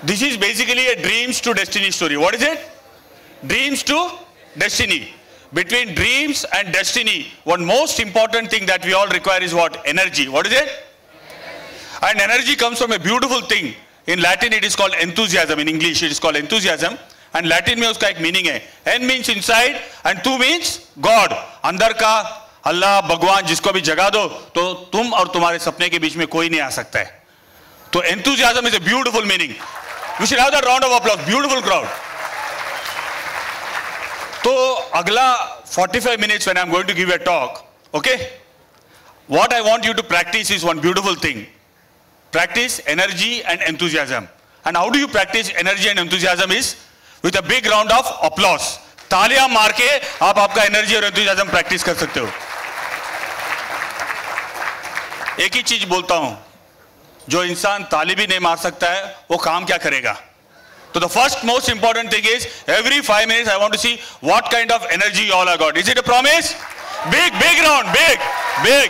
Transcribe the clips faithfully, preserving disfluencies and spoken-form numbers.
This is basically a dreams to destiny story. What is it? Dreams to destiny. Between dreams and destiny, one most important thing that we all require is what? Energy. What is it? Energy. And energy comes from a beautiful thing. In Latin it is called enthusiasm. In English it is called enthusiasm. And Latin में उसका एक meaning है. En means inside and tu means God. अंदर का अल्लाह भगवान जिसको भी जगा दो तो तुम और तुम्हारे सपने के बीच में कोई नहीं आ सकता है. तो enthusiasm is a beautiful meaning. We should have that round of applause. Beautiful crowd. तो अगला forty-five minutes when I am going to give a talk, okay? What I want you to practice is one beautiful thing. Practice energy and enthusiasm. And how do you practice energy and enthusiasm is with a big round of applause. तालियां मार के आप आपका energy और enthusiasm practice कर सकते हो. एक ही चीज बोलता हूं, जो इंसान ताली भी नहीं मार सकता है वो काम क्या करेगा? So the first most important thing is every five minutes I want to see what kind of energy you all have got. Is it a promise? Big, big round, big, big.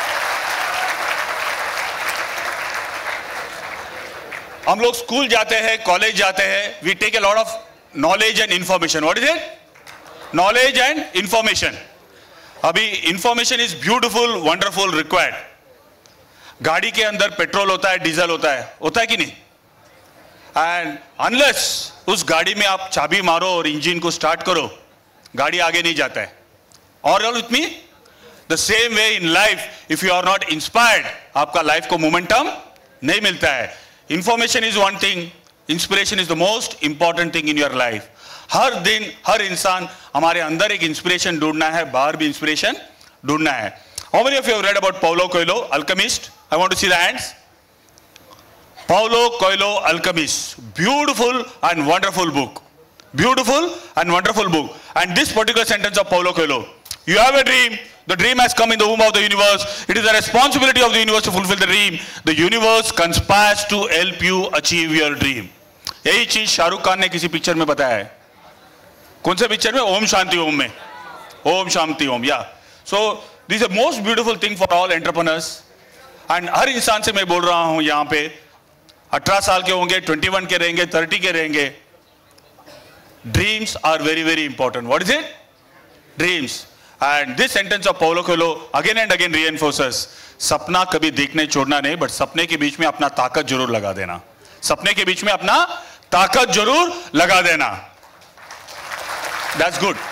हम लोग school जाते हैं, college जाते हैं, we take a lot of knowledge and information. What is it? Knowledge and information. अभी information is beautiful, wonderful, required. गाड़ी के अंदर पेट्रोल होता है, डीजल होता है, होता है कि नहीं? And unless उस गाड़ी में आप चाबी मारो और इंजन को स्टार्ट करो, गाड़ी आगे नहीं जाता है. और all with me? The same way in life, if you are not inspired, आपका लाइफ को मोमेंटम नहीं मिलता है. Information is one thing, inspiration is the most important thing in your life. हर दिन हर इंसान हमारे अंदर एक इंस्पिरेशन ढूंढना है, बाहर भी इंस्पिरेशन ढूंढना है. How many of you have read about Paulo Coelho, Alchemist? I want to see the hands. Paulo Coelho, Alchemist. Beautiful and wonderful book. Beautiful and wonderful book. And this particular sentence of Paulo Coelho. You have a dream. The dream has come in the womb of the universe. It is the responsibility of the universe to fulfill the dream. The universe conspires to help you achieve your dream. यही चीज शाहरुख खान ने किसी picture में बताया है. कौन से picture में? ओम शांति ओम में. ओम Shanti Om. Yeah so this is the most beautiful thing for all entrepreneurs. And हर इंसान से मैं बोल रहा हूं यहां पे, अठारह साल के होंगे, इक्कीस के रहेंगे, तीस के रहेंगे. Dreams are very very important. What is it? Dreams. And this sentence of Paulo Coelho again and again reinforces, सपना कभी देखने छोड़ना नहीं, बट सपने के बीच में अपना ताकत जरूर लगा देना. सपने के बीच में अपना ताकत जरूर लगा देना. That's good.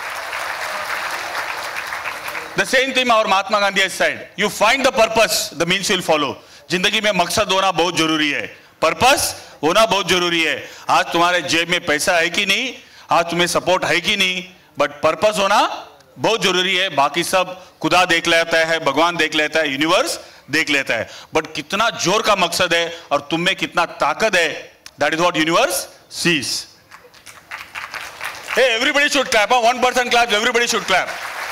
The same thing our Mahatma Gandhi has said. You find the purpose, the means will follow. जिंदगी में मकसद होना बहुत जरूरी है. पर्पस होना बहुत जरूरी है. आज तुम्हारे जेब में पैसा है कि नहीं, आज तुम्हें सपोर्ट है कि नहीं, बट पर्पस होना बहुत जरूरी है. बाकी सब खुदा देख लेता है, भगवान देख लेता है, यूनिवर्स देख लेता है, बट कितना जोर का मकसद है और तुम में कितना ताकत है, that is what universe sees. Hey, everybody should clap. Huh? One person claps, everybody should clap.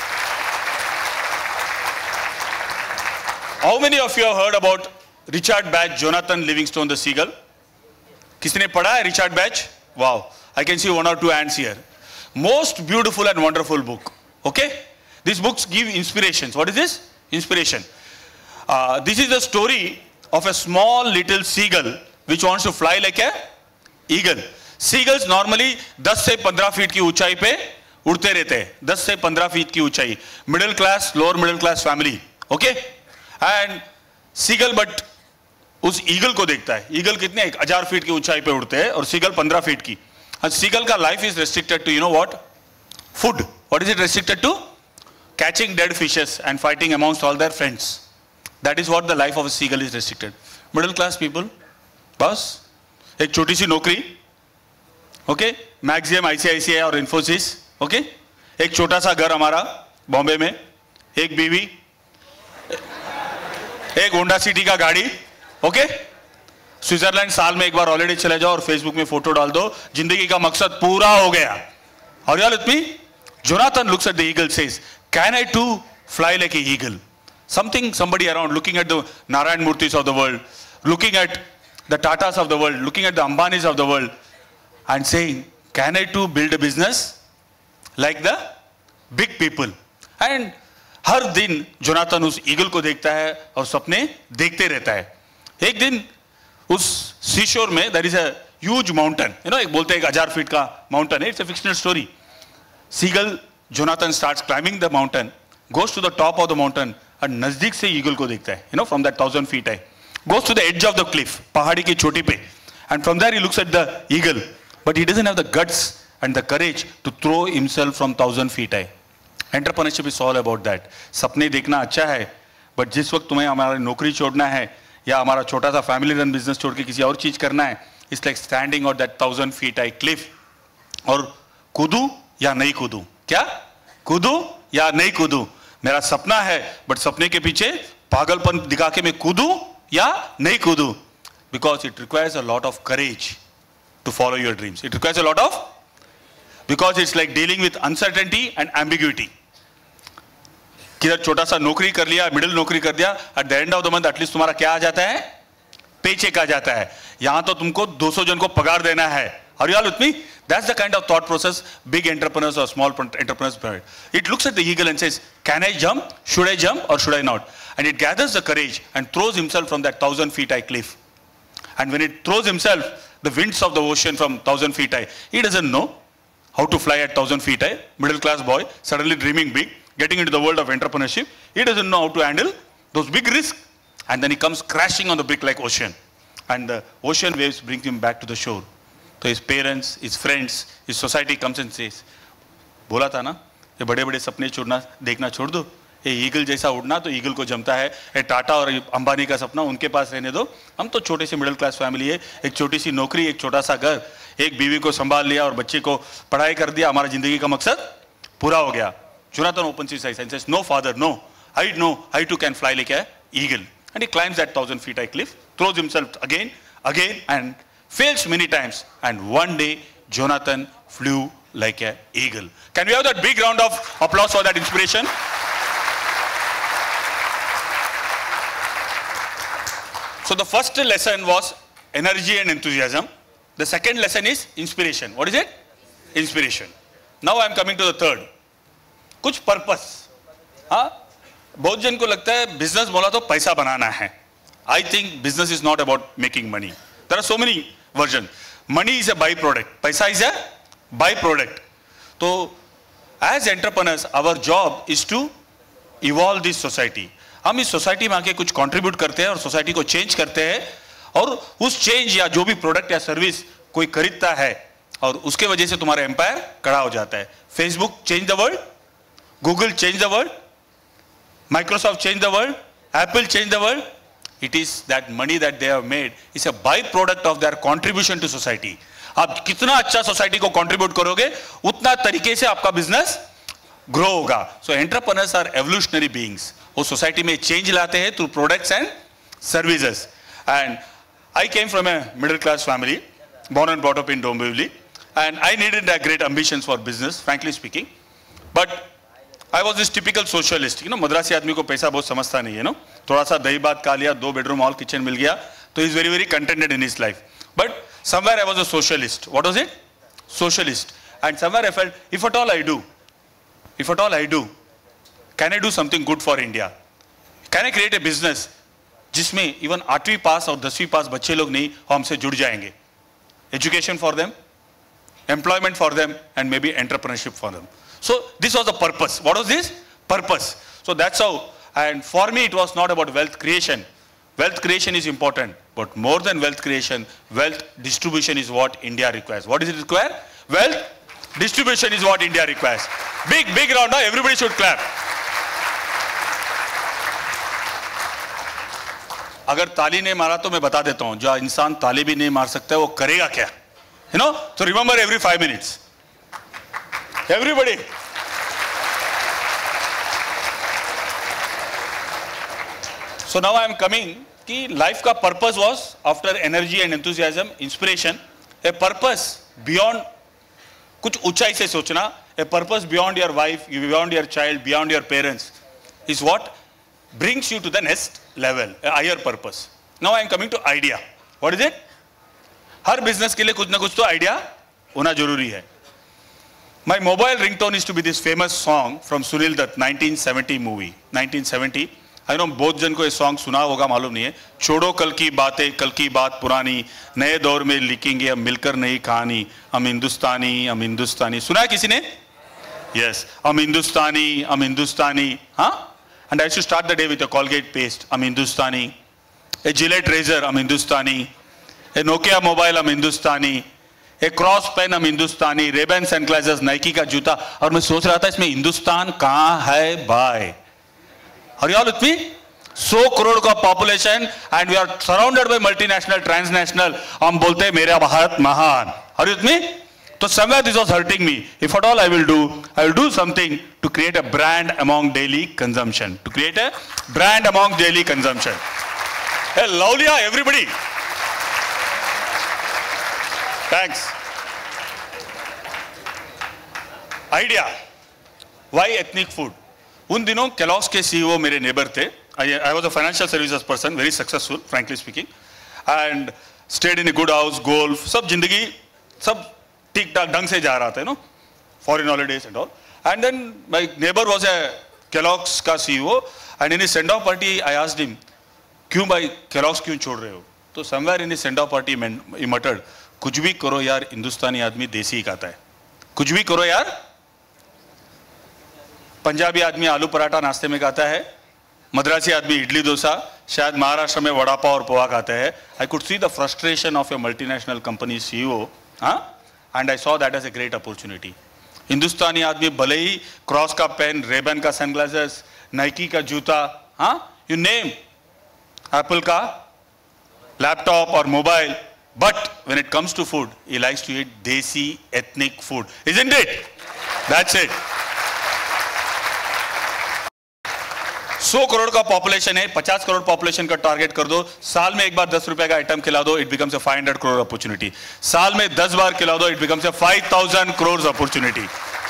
How many of you have heard about Richard Bach, Jonathan Livingstone, the Seagull? किसने पढ़ा है Richard Bach? Wow, I can see one or two hands here. Most beautiful and wonderful book. Okay, these books give inspirations. What is this? Inspiration. Uh, this is the story of a small little seagull which wants to fly like a eagle. Seagulls normally ten से पंद्रह feet की ऊंचाई पे उड़ते रहते हैं. ten से पंद्रह फीट की ऊंचाई. Middle class, lower middle class family. Okay, and seagull but उस ईगल को देखता है. ईगल कितने? एक हजार फीट की ऊंचाई पे उड़ते हैं और सीगल पंद्रह फीट की. सीगल का life is restricted to, you know what? Food. What is it restricted to? Catching dead fishes and fighting amongst all their friends. That is what the life of a seagull is restricted. Middle class people, बस एक छोटी सी नौकरी. Okay, maximum ICICI और Infosys. Okay, एक छोटा सा घर हमारा बॉम्बे में, एक बीवी, एक होंडा सिटी का गाड़ी. ओके, स्विट्जरलैंड साल में एक बार हॉलिडे चले जाओ और फेसबुक में फोटो डाल दो, जिंदगी का मकसद पूरा हो गया. और यार इतनी Jonathan looks at the eagle, says, can I to fly like a eagle? Something, somebody around looking at the Narayan Murthis of the world, looking at the Tatas of the world, looking at the Ambanis of the world, and saying, can I too build a business like the big people? And हर दिन Jonathan उस eagle को देखता है और सपने देखते रहता है. एक दिन उस सीशोर में, there is a huge mountain. You know, एक बोलते हैं एक हजार फीट का mountain है. It's a fictional story. Seagull Jonathan starts climbing the mountain, goes to the top of the mountain और नजदीक से eagle को देखता है. You know, from that thousand feet high. Goes to the edge of the cliff, पहाड़ी की चोटी पे, and from there he looks at the eagle, but he doesn't have the guts and the courage to throw himself from thousand feet high. Entrepreneurship is all about that. सपने देखना अच्छा है, but जिस वक्त तुम्हें हमारी नौकरी छोड़ना है या हमारा छोटा सा फैमिली रन बिजनेस छोड़ के किसी और चीज करना है, it's like standing on that thousand feet high cliff. और कूदू या नहीं कूदू? क्या कूदू या नहीं कूदू? मेरा सपना है, बट सपने के पीछे पागलपन दिखा के मैं कूदू या नहीं कूदू? Because it requires a lot of courage to follow your dreams. It requires a lot of, because it's like dealing with uncertainty and ambiguity. किधर छोटा सा नौकरी कर लिया, मिडिल नौकरी कर दिया, at the end of the month at least तुम्हारा क्या आ जाता है? पे चेक आ जाता है. यहां तो तुमको दो सौ जन को पगार देना है. Are you all with me? That's the kind of thought process big entrepreneurs or small entrepreneurs have. It looks at the eagle and says, can I jump? Should I jump or should I not? And it gathers the courage and throws himself from that thousand feet high cliff. And when it throws himself, the winds of the ocean from thousand feet high, he doesn't know how to fly at thousand feet high. Middle class boy, suddenly dreaming big, getting into the world of entrepreneurship. He doesn't know how to handle those big risks. And then he comes crashing on the brick like ocean. And the ocean waves bring him back to the shore. So his parents, his friends, his society comes and says, बोला था ना, ये बड़े बड़े सपने छोड़ना, देखना छोड़ दो. ये ईगल जैसा उड़ना तो ईगल को जमता है. ये टाटा और अंबानी का सपना उनके पास रहने दो. हम तो छोटे से मिडिल क्लास फैमिली है, एक छोटी सी नौकरी, एक छोटा सा घर, एक बीवी को संभाल लिया और बच्चे को पढ़ाई कर दिया, हमारा जिंदगी का मकसद पूरा हो गया. Jonathan opens his eyes and says, no father, no, I know, I too can fly like an eagle. And he climbs that thousand feet high cliff, throws himself again, again, and fails many times. And one day, Jonathan flew like an eagle. Can we have that big round of applause for that inspiration? So the first lesson was energy and enthusiasm. The second lesson is inspiration. What is it? Inspiration. Now I am coming to the third. कुछ purpose. हाँ, बहुत जन को लगता है business बोला तो पैसा बनाना है. I think business is not about making money. There are so many versions. Money is a byproduct. पैसा is a byproduct. तो as entrepreneurs, our job is to evolve this society. हम इस सोसाइटी में आके कुछ कंट्रीब्यूट करते हैं और सोसाइटी को चेंज करते हैं, और उस चेंज या जो भी प्रोडक्ट या सर्विस कोई खरीदता है और उसके वजह से तुम्हारा एम्पायर खड़ा हो जाता है. Facebook change the world, Google change the world, Microsoft change the world, Apple change the world. It is that money that they have made is a byproduct of their contribution to society. आप कितना अच्छा society को contribute करोगे उतना तरीके से आपका business grow होगा. So entrepreneurs are evolutionary beings. वो सोसाइटी में चेंज लाते हैं through products and services. And I came from a middle class family, born and brought up in Dombivli, and I needed a great ambitions for business, frankly speaking. But I was this typical socialist. You know, Madrasi आदमी को पैसा बहुत समझता नहीं है, no. थोड़ा सा दही भात खा लिया, दो बेडरूम हॉल किचन मिल गया, तो he is very very contented in his life. But somewhere I was a socialist. What was it? Socialist. And somewhere I felt, if at all I do, if at all I do, can I do something good for India? Can I create a business जिसमें even आठवीं पास और दसवीं पास बच्चे लोग नहीं हमसे जुड़ जाएंगे? Education for them, employment for them, and maybe entrepreneurship for them. So this was the purpose. What was this? Purpose. So that's how. And for me, it was not about wealth creation. Wealth creation is important, but more than wealth creation, wealth distribution is what India requires. What does it require? Wealth distribution is what India requires. Big, big round. Now everybody should clap. अगर ताली नहीं मारा तो मैं बता देता हूं, जो इंसान ताली भी नहीं मार सकता है वो करेगा क्या? You know? So remember every five minutes. Everybody. So now I am coming कि life का purpose was after energy and enthusiasm, inspiration, a purpose beyond कुछ ऊंचाई से सोचना, a purpose beyond your wife, beyond your child, beyond your parents is what brings you to the next level, a higher purpose. Now I am coming to idea. What is it? Her business के लिए कुछ ना कुछ तो idea होना जरूरी है. My mobile ringtone is to be this famous song from Sunil Dutt, nineteen seventy movie. nineteen seventy. I know बहुत जन को ये सॉन्ग सुना होगा, मालूम नहीं है। छोड़ो कल की बातें, कल की बात पुरानी, नए दौर में लिखेंगे हम मिलकर नई कहानी, हम हिंदुस्तानी हम हिंदुस्तानी। सुना है किसी ने? यस, हम हिंदुस्तानी हम हिंदुस्तानी। हाँ, and I should start the day with a Colgate paste, हम हिंदुस्तानी। ए जिलेट रेजर, हम हिंदुस्तानी। ए नोकिया मोबाइल, हम हिंदुस्तानी। ए क्रॉस पेन, हम हिंदुस्तानी। रेबन सनग्लासेस, नाइकी का जूता। और मैं सोच रहा था इसमें हिंदुस्तान कहाँ है भाई? Are you all with me? सौ करोड़ का population and we are surrounded by multinational, transnational. हम बोलते हैं मेरा भारत महान। Are you with me? तो somewhere this was hurting me. If at all I will do, I will do something to create a brand among daily consumption. To create a brand among daily consumption. Hey, Laulia, everybody. Thanks. Idea. Why ethnic food? उन दिनों Kellogg's के CEO मेरे neighbour थे। I was a financial services person, very successful frankly speaking, and stayed in a good house, golf, सब जिंदगी सब ठीक ठाक ढंग से जा रहा था, no foreign holidays and all. And then my neighbour was a Kellogg's का CEO and in send off party I asked him, क्यों भाई केलॉग्स क्यों छोड़ रहे हो? तो somewhere in send off party he muttered, कुछ भी करो यार, हिंदुस्तानी आदमी देसी ही खाता है। कुछ भी करो यार, पंजाबी आदमी आलू पराठा नाश्ते में खाता है, मद्रासी आदमी इडली डोसा, शायद महाराष्ट्र में वड़ा पाव और पोहा खाते हैं। I could see the frustration of a multinational company CEO, हाँ, and I saw that as a great opportunity. Hindustani आदमी भले ही क्रॉस का पेन, रेबन का सनग्लासेस, नाइकी का जूता, हाँ, यू नेम, एप्पल का लैपटॉप और mobile, but when it comes to food he likes to eat desi ethnic food, isn't it? That's it. सौ करोड़ का पॉपुलेशन है, पचास करोड़ पॉपुलेशन का टारगेट कर दो, साल में एक बार दस रुपए का आइटम खिला दो, it becomes a five hundred crore opportunity. साल में दस बार खिला दो, it becomes a five thousand crore opportunity.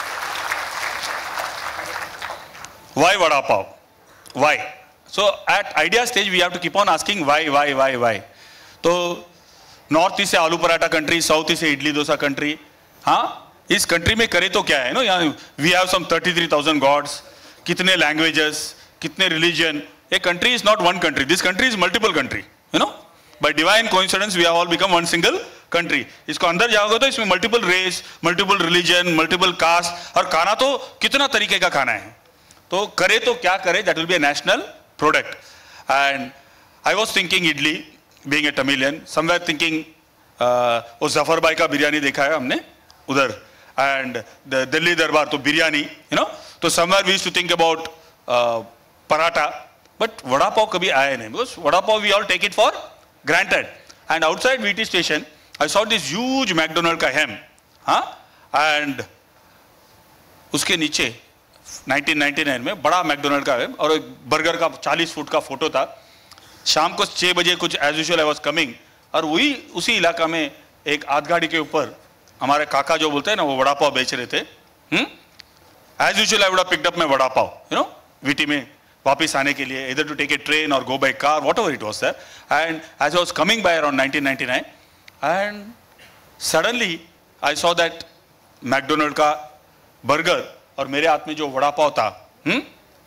Why vada pav? Why? So at idea stage we have to keep on asking why why why why. तो नॉर्थ ईस्ट से aloo paratha country, south east से idli dosa country, हाँ, इस कंट्री में करे तो क्या है, नो, यहाँ we have some thirty three thousand gods, कितने लैंग्वेजेस, कितने religion. A country is not one country, this country is multiple country, you know, by divine coincidence we have all become one single country. इसको अंदर जाओगे तो इसमें multiple race, multiple religion, multiple caste, और खाना तो कितना तरीके का खाना है। तो करे तो क्या करे, that will be a national product. And I was thinking idli, being a Tamilian, somewhere thinking वो जफर भाई का बिरयानी देखा है हमने उधर, एंड दिल्ली दरबार तो बिरयानी, यू नो, तो somewhere we used to think about paratha, but vada pav कभी आया नहीं, because vada pav we all take it for granted. And outside VT station I saw this huge McDonald का हैम, हाँ, एंड उसके नीचे नाइनटीन नाइंटी नाइन में बड़ा मैकडोनल्ड का हैम और एक बर्गर का चालीस फुट का फोटो था। शाम को छः बजे कुछ as usual I was coming, और वही उसी इलाका में एक आधगाड़ी के ऊपर हमारे काका जो बोलते हैं ना, वो वड़ा पाव बेच रहे थे। Hmm, as usual I would have picked up my vada pav, you know, VT में वापस आने के लिए, either to take a train or go by car, whatever it was there. And as I was coming by around nineteen ninety-nine, and suddenly I saw that McDonald का burger और मेरे हाथ में जो वड़ा पाव था, हम्म,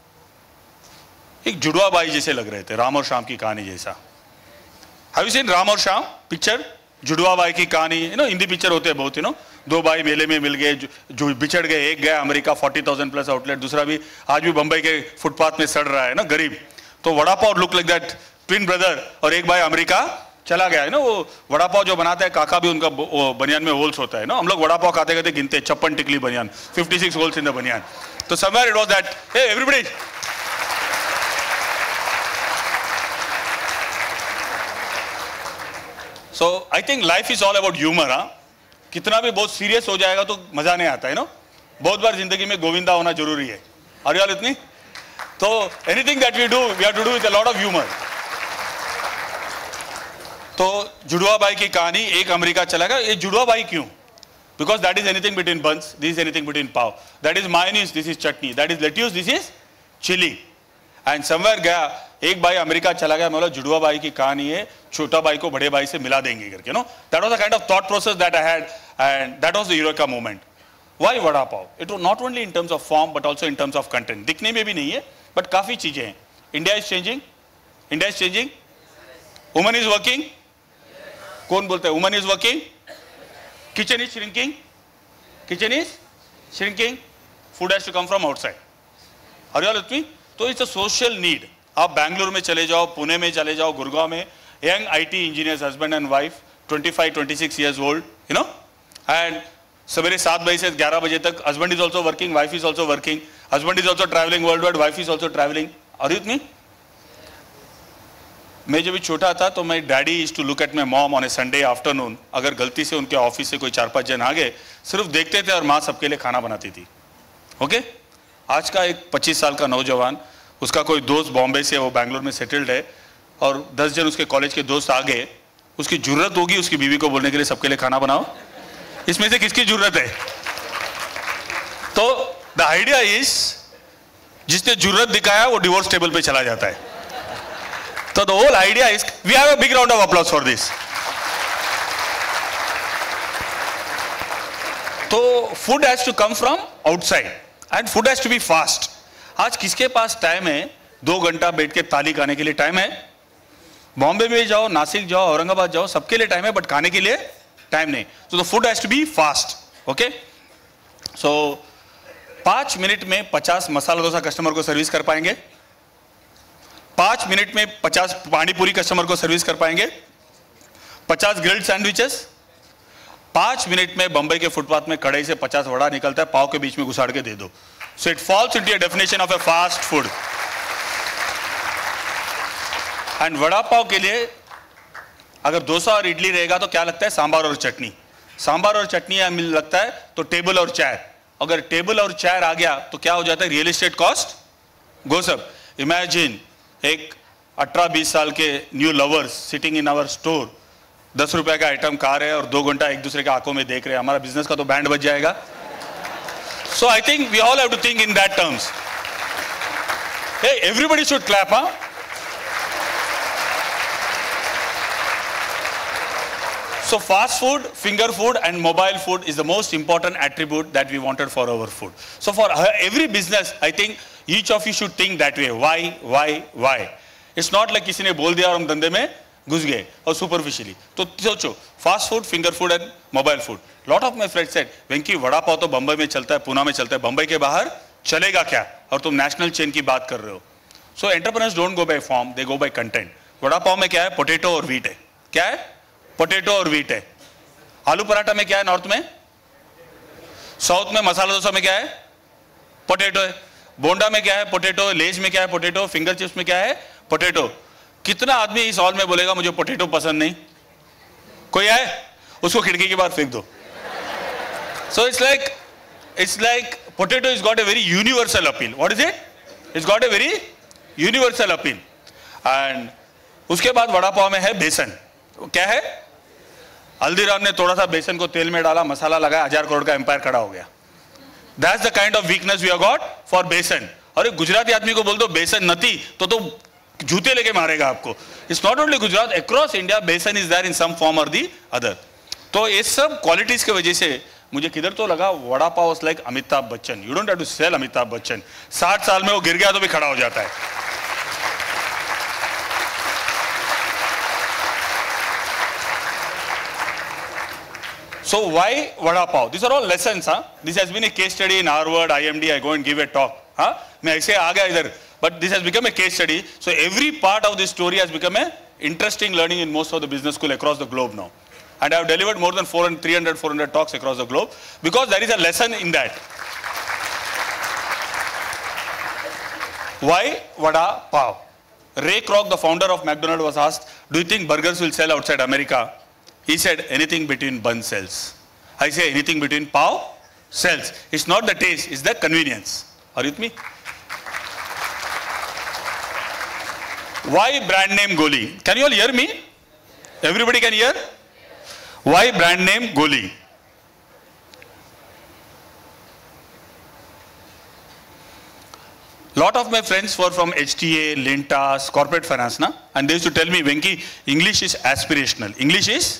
एक जुड़वा बाई जैसे लग रहे थे, राम और श्याम की कहानी जैसा। Have you seen राम और श्याम पिक्चर? जुड़वा बाई की कहानी, यू नो, हिंदी पिक्चर होते हैं बहुत, यू नो, दो भाई मेले में मिल गए, जो बिछड़ गए, एक गया America, forty thousand plus outlet, दूसरा भी आज भी बंबई के फुटपाथ में सड़ रहा है ना, गरीब। तो vada pav look like that twin brother, और एक भाई अमेरिका चला गया है ना, वो वड़ा पाव जो बनाता है काका भी, उनका बनियान में होल्स होता है ना, हम लोग वड़ा पाव खाते खाते गिनते छप्पन टिकली बनियान, fifty six holes in the बनियान। तो somewhere it was that, hey everybody, so I think life is all about humour. हाँ, कितना भी बहुत सीरियस हो जाएगा तो मजा नहीं आता है ना, बहुत बार जिंदगी में गोविंदा होना जरूरी है। आर यू ऑल इतनी? तो anything that we do we have to do with a lot of humour. तो जुड़वा भाई की कहानी, एक अमेरिका चला गया। ये जुड़वा भाई क्यों? Because that is anything between buns, this is anything between pav, that is mayonnaise, this is chutney, that is lettuce, this is chilli. And somewhere गया, एक भाई अमेरिका चला गया, मतलब जुड़वा भाई की कहानी है, छोटा भाई को बड़े भाई से मिला देंगे करके, no, that was the kind of thought process that I had, and that was the eureka moment. Why vada pav? It was not only in terms of form but also in terms of content. दिखने में भी नहीं है, but काफी चीजें हैं। India is changing, India is changing, woman is working, कौन बोलता है woman is working, kitchen is shrinking, kitchen is shrinking, food has to come from outside. Are you all with me? तो इट्स अ सोशल नीड। आप बैंगलोर में चले जाओ, पुणे में चले जाओ, गुड़गांव में, young IT engineers, husband and wife, twenty-five, twenty-six years old, you know, and सवेरे सात बजे से ग्यारह बजे तक, husband is also working, wife is also working, husband is also traveling worldwide, wife is also traveling. Are you with me? मैं जब भी छोटा था तो मैं daddy used to look at my mom on a Sunday afternoon, अगर गलती से उनके ऑफिस से कोई चार पांच जन आ गए, सिर्फ देखते थे और माँ सबके लिए खाना बनाती थी। Okay okay? आज का एक पच्चीस साल का नौजवान, उसका कोई दोस्त बॉम्बे से, वो बैंगलोर में सेटल्ड है, और दस जन उसके कॉलेज के दोस्त आ गए, उसकी जरूरत होगी उसकी बीवी को बोलने के लिए सबके लिए खाना बनाओ? इसमें से किसकी जरूरत है? तो द आइडिया इज, जिसने जरूरत दिखाया वो डिवोर्स टेबल पे चला जाता है। तो the whole idea is, we have a big round of applause for this. तो food has to come from outside and food has to be fast. आज किसके पास टाइम है दो घंटा बैठ के ताली खाने के लिए? टाइम है? बॉम्बे में जाओ, नासिक जाओ, औरंगाबाद जाओ, सबके लिए टाइम है, बट खाने के लिए टाइम नहीं। तो the food has to be fast. Okay, so पांच मिनट में पचास मसाला डोसा कस्टमर को सर्विस कर पाएंगे, पांच मिनट में पचास पानी पूरी कस्टमर को सर्विस कर पाएंगे, पचास ग्रिल्ड सैंडविचेस, पांच मिनट में बंबई के फुटपाथ में कढ़ाई से पचास वड़ा निकलता है, पाव के बीच में घुसाड़ के दे दो। So it falls into a definition of a fast food. एंड वड़ा पाव के लिए अगर डोसा और इडली रहेगा तो क्या लगता है? सांबार और चटनी। सांबार और चटनी मिल लगता है तो टेबल और चेयर। अगर टेबल और चेयर आ गया तो क्या हो जाता है? Real estate cost goes up. Imagine एक अठारह बीस साल के new lovers sitting in our store, दस रुपए का आइटम खा रहे हैं और दो घंटा एक दूसरे के आंखों में देख रहे हैं, हमारा बिजनेस का तो बैंड बज जाएगा। So I think we all have to think in that terms. Hey, everybody should clap, huh? So fast food, finger food and mobile food is the most important attribute that we wanted for our food. So for every business, I think each of you should think that way. Why, why, why? It's not like किसी ने बोल दिया और हम धंधे में घुस गए और superficially. तो सोचो, fast food, finger food and mobile food. Lot of my friends said, वेंकी वड़ा पाव तो बम्बई में चलता है, पुणे में चलता है, बम्बई के बाहर चलेगा क्या? और तुम नेशनल चेन की बात कर रहे हो। So entrepreneurs don't go by form, they go by content. Vada pav में क्या है? पोटैटो और व्हीट है। क्या है? पोटैटो और व्हीट है। आलू पराठा में क्या है? नॉर्थ में, साउथ में मसाला डोसा में क्या है? पोटैटो है। बोंडा में क्या है? पोटैटो। लेज में क्या है? पोटैटो। फिंगर चिप्स में क्या है? पोटैटो। कितना आदमी इस हॉल में बोलेगा मुझे पोटैटो पसंद नहीं? कोई आए? उसको खिड़की के बाहर फेंक दो। So it's like it's like potato has got a very universal appeal. What is it? It's got a very universal appeal. And उसके बाद वड़ा पाव में है बेसन। क्या है? हल्दीराम ने थोड़ा सा बेसन को तेल में डाला, मसाला लगाया, हजार करोड़ का एम्पायर खड़ा हो गया। That's the kind of weakness we have got for बेसन। और एक गुजराती आदमी को बोल दो बेसन नती तो तो जूते लेके मारेगा आपको। It's not only Gujarat, across India बेसन is there in some form or the other. तो ये सब क्वालिटीज की वजह से मुझे किधर तो लगा vada pav like Amitabh Bachchan. You don't have to sell Amitabh Bachchan. साठ साल में वो गिर गया तो भी खड़ा हो जाता है। So why vada pav? These are all lessons, huh? This has been a case study in Harvard, I M D. I go and give a talk, huh? मैं ऐसे आ गया इधर, but this has become a case study. So every part of this story has become a interesting learning in most of the business school across the globe now. And I have delivered more than four hundred, three hundred, four hundred talks across the globe because there is a lesson in that. Why vada pav? Ray Kroc, the founder of McDonald's, was asked, "Do you think burgers will sell outside America?" He said, anything between bun sells. I say anything between pav sells. It's not the taste, it's the convenience. Are you with me? Why brand name Goli? Can you all hear me? Everybody can hear? Why brand name Goli? Lot of my friends were from H T A, Lintas, corporate finance, na? And they used to tell me, Venki, English is aspirational. English is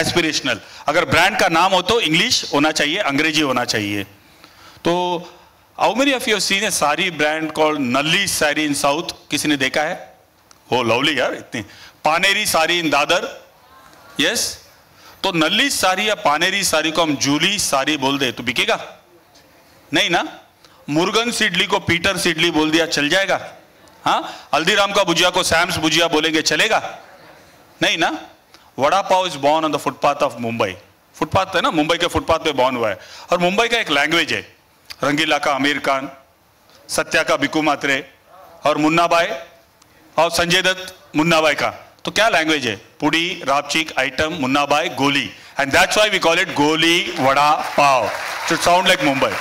aspirational. अगर brand का नाम हो तो English होना चाहिए, अंग्रेजी होना चाहिए। तो how many of you have seen a sari brand called Nalli sari in south? किसी ने देखा है? ओ लवली यार, इतनी पानेरी साड़ी इन दादर, यस। तो नल्ली साड़ी या पानेरी साड़ी को हम जूली साड़ी बोल दे तो बिकेगा नहीं ना? मुर्गन सिडली को पीटर सिडली बोल दिया, चल जाएगा? हाँ, हल्दीराम का भुजिया को सैम्स भुजिया बोलेंगे, चलेगा नहीं ना? Vada pav is born on the footpath of Mumbai. Footpath है ना, मुंबई के फुटपाथ पे बॉर्न हुआ है। और मुंबई का एक लैंग्वेज है, रंगीला का आमिर खान, सत्या का बिकू मात्रे और मुन्ना भाई और संजय दत्त मुन्ना भाई का, तो क्या लैंग्वेज है? पुड़ी, रापचिक, आइटम, मुन्ना भाई, गोली, and that's why we call it Goli vada pav. It sound like Mumbai.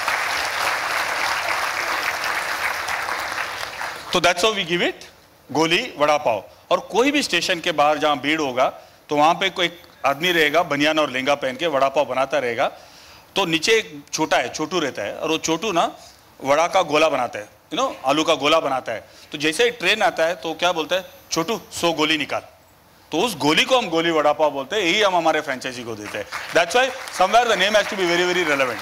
तो that's how we give it Goli vada pav. और कोई भी स्टेशन के बाहर जहां भीड़ होगा तो वहां पे कोई आदमी रहेगा बनियान और लहंगा पहन के, वड़ा पाव बनाता रहेगा। तो नीचे एक छोटा है, छोटू रहता है, और वो छोटू ना वड़ा का गोला बनाता है, यू नो आलू का गोला बनाता है। तो जैसे ही ट्रेन आता है तो क्या बोलता है? छोटू सौ गोली निकाल। तो उस गोली को हम गोली वड़ा पाव बोलते हैं। यही हम हमारे फ्रेंचाइजी को देते हैं। That's why somewhere the name has to be very very relevant.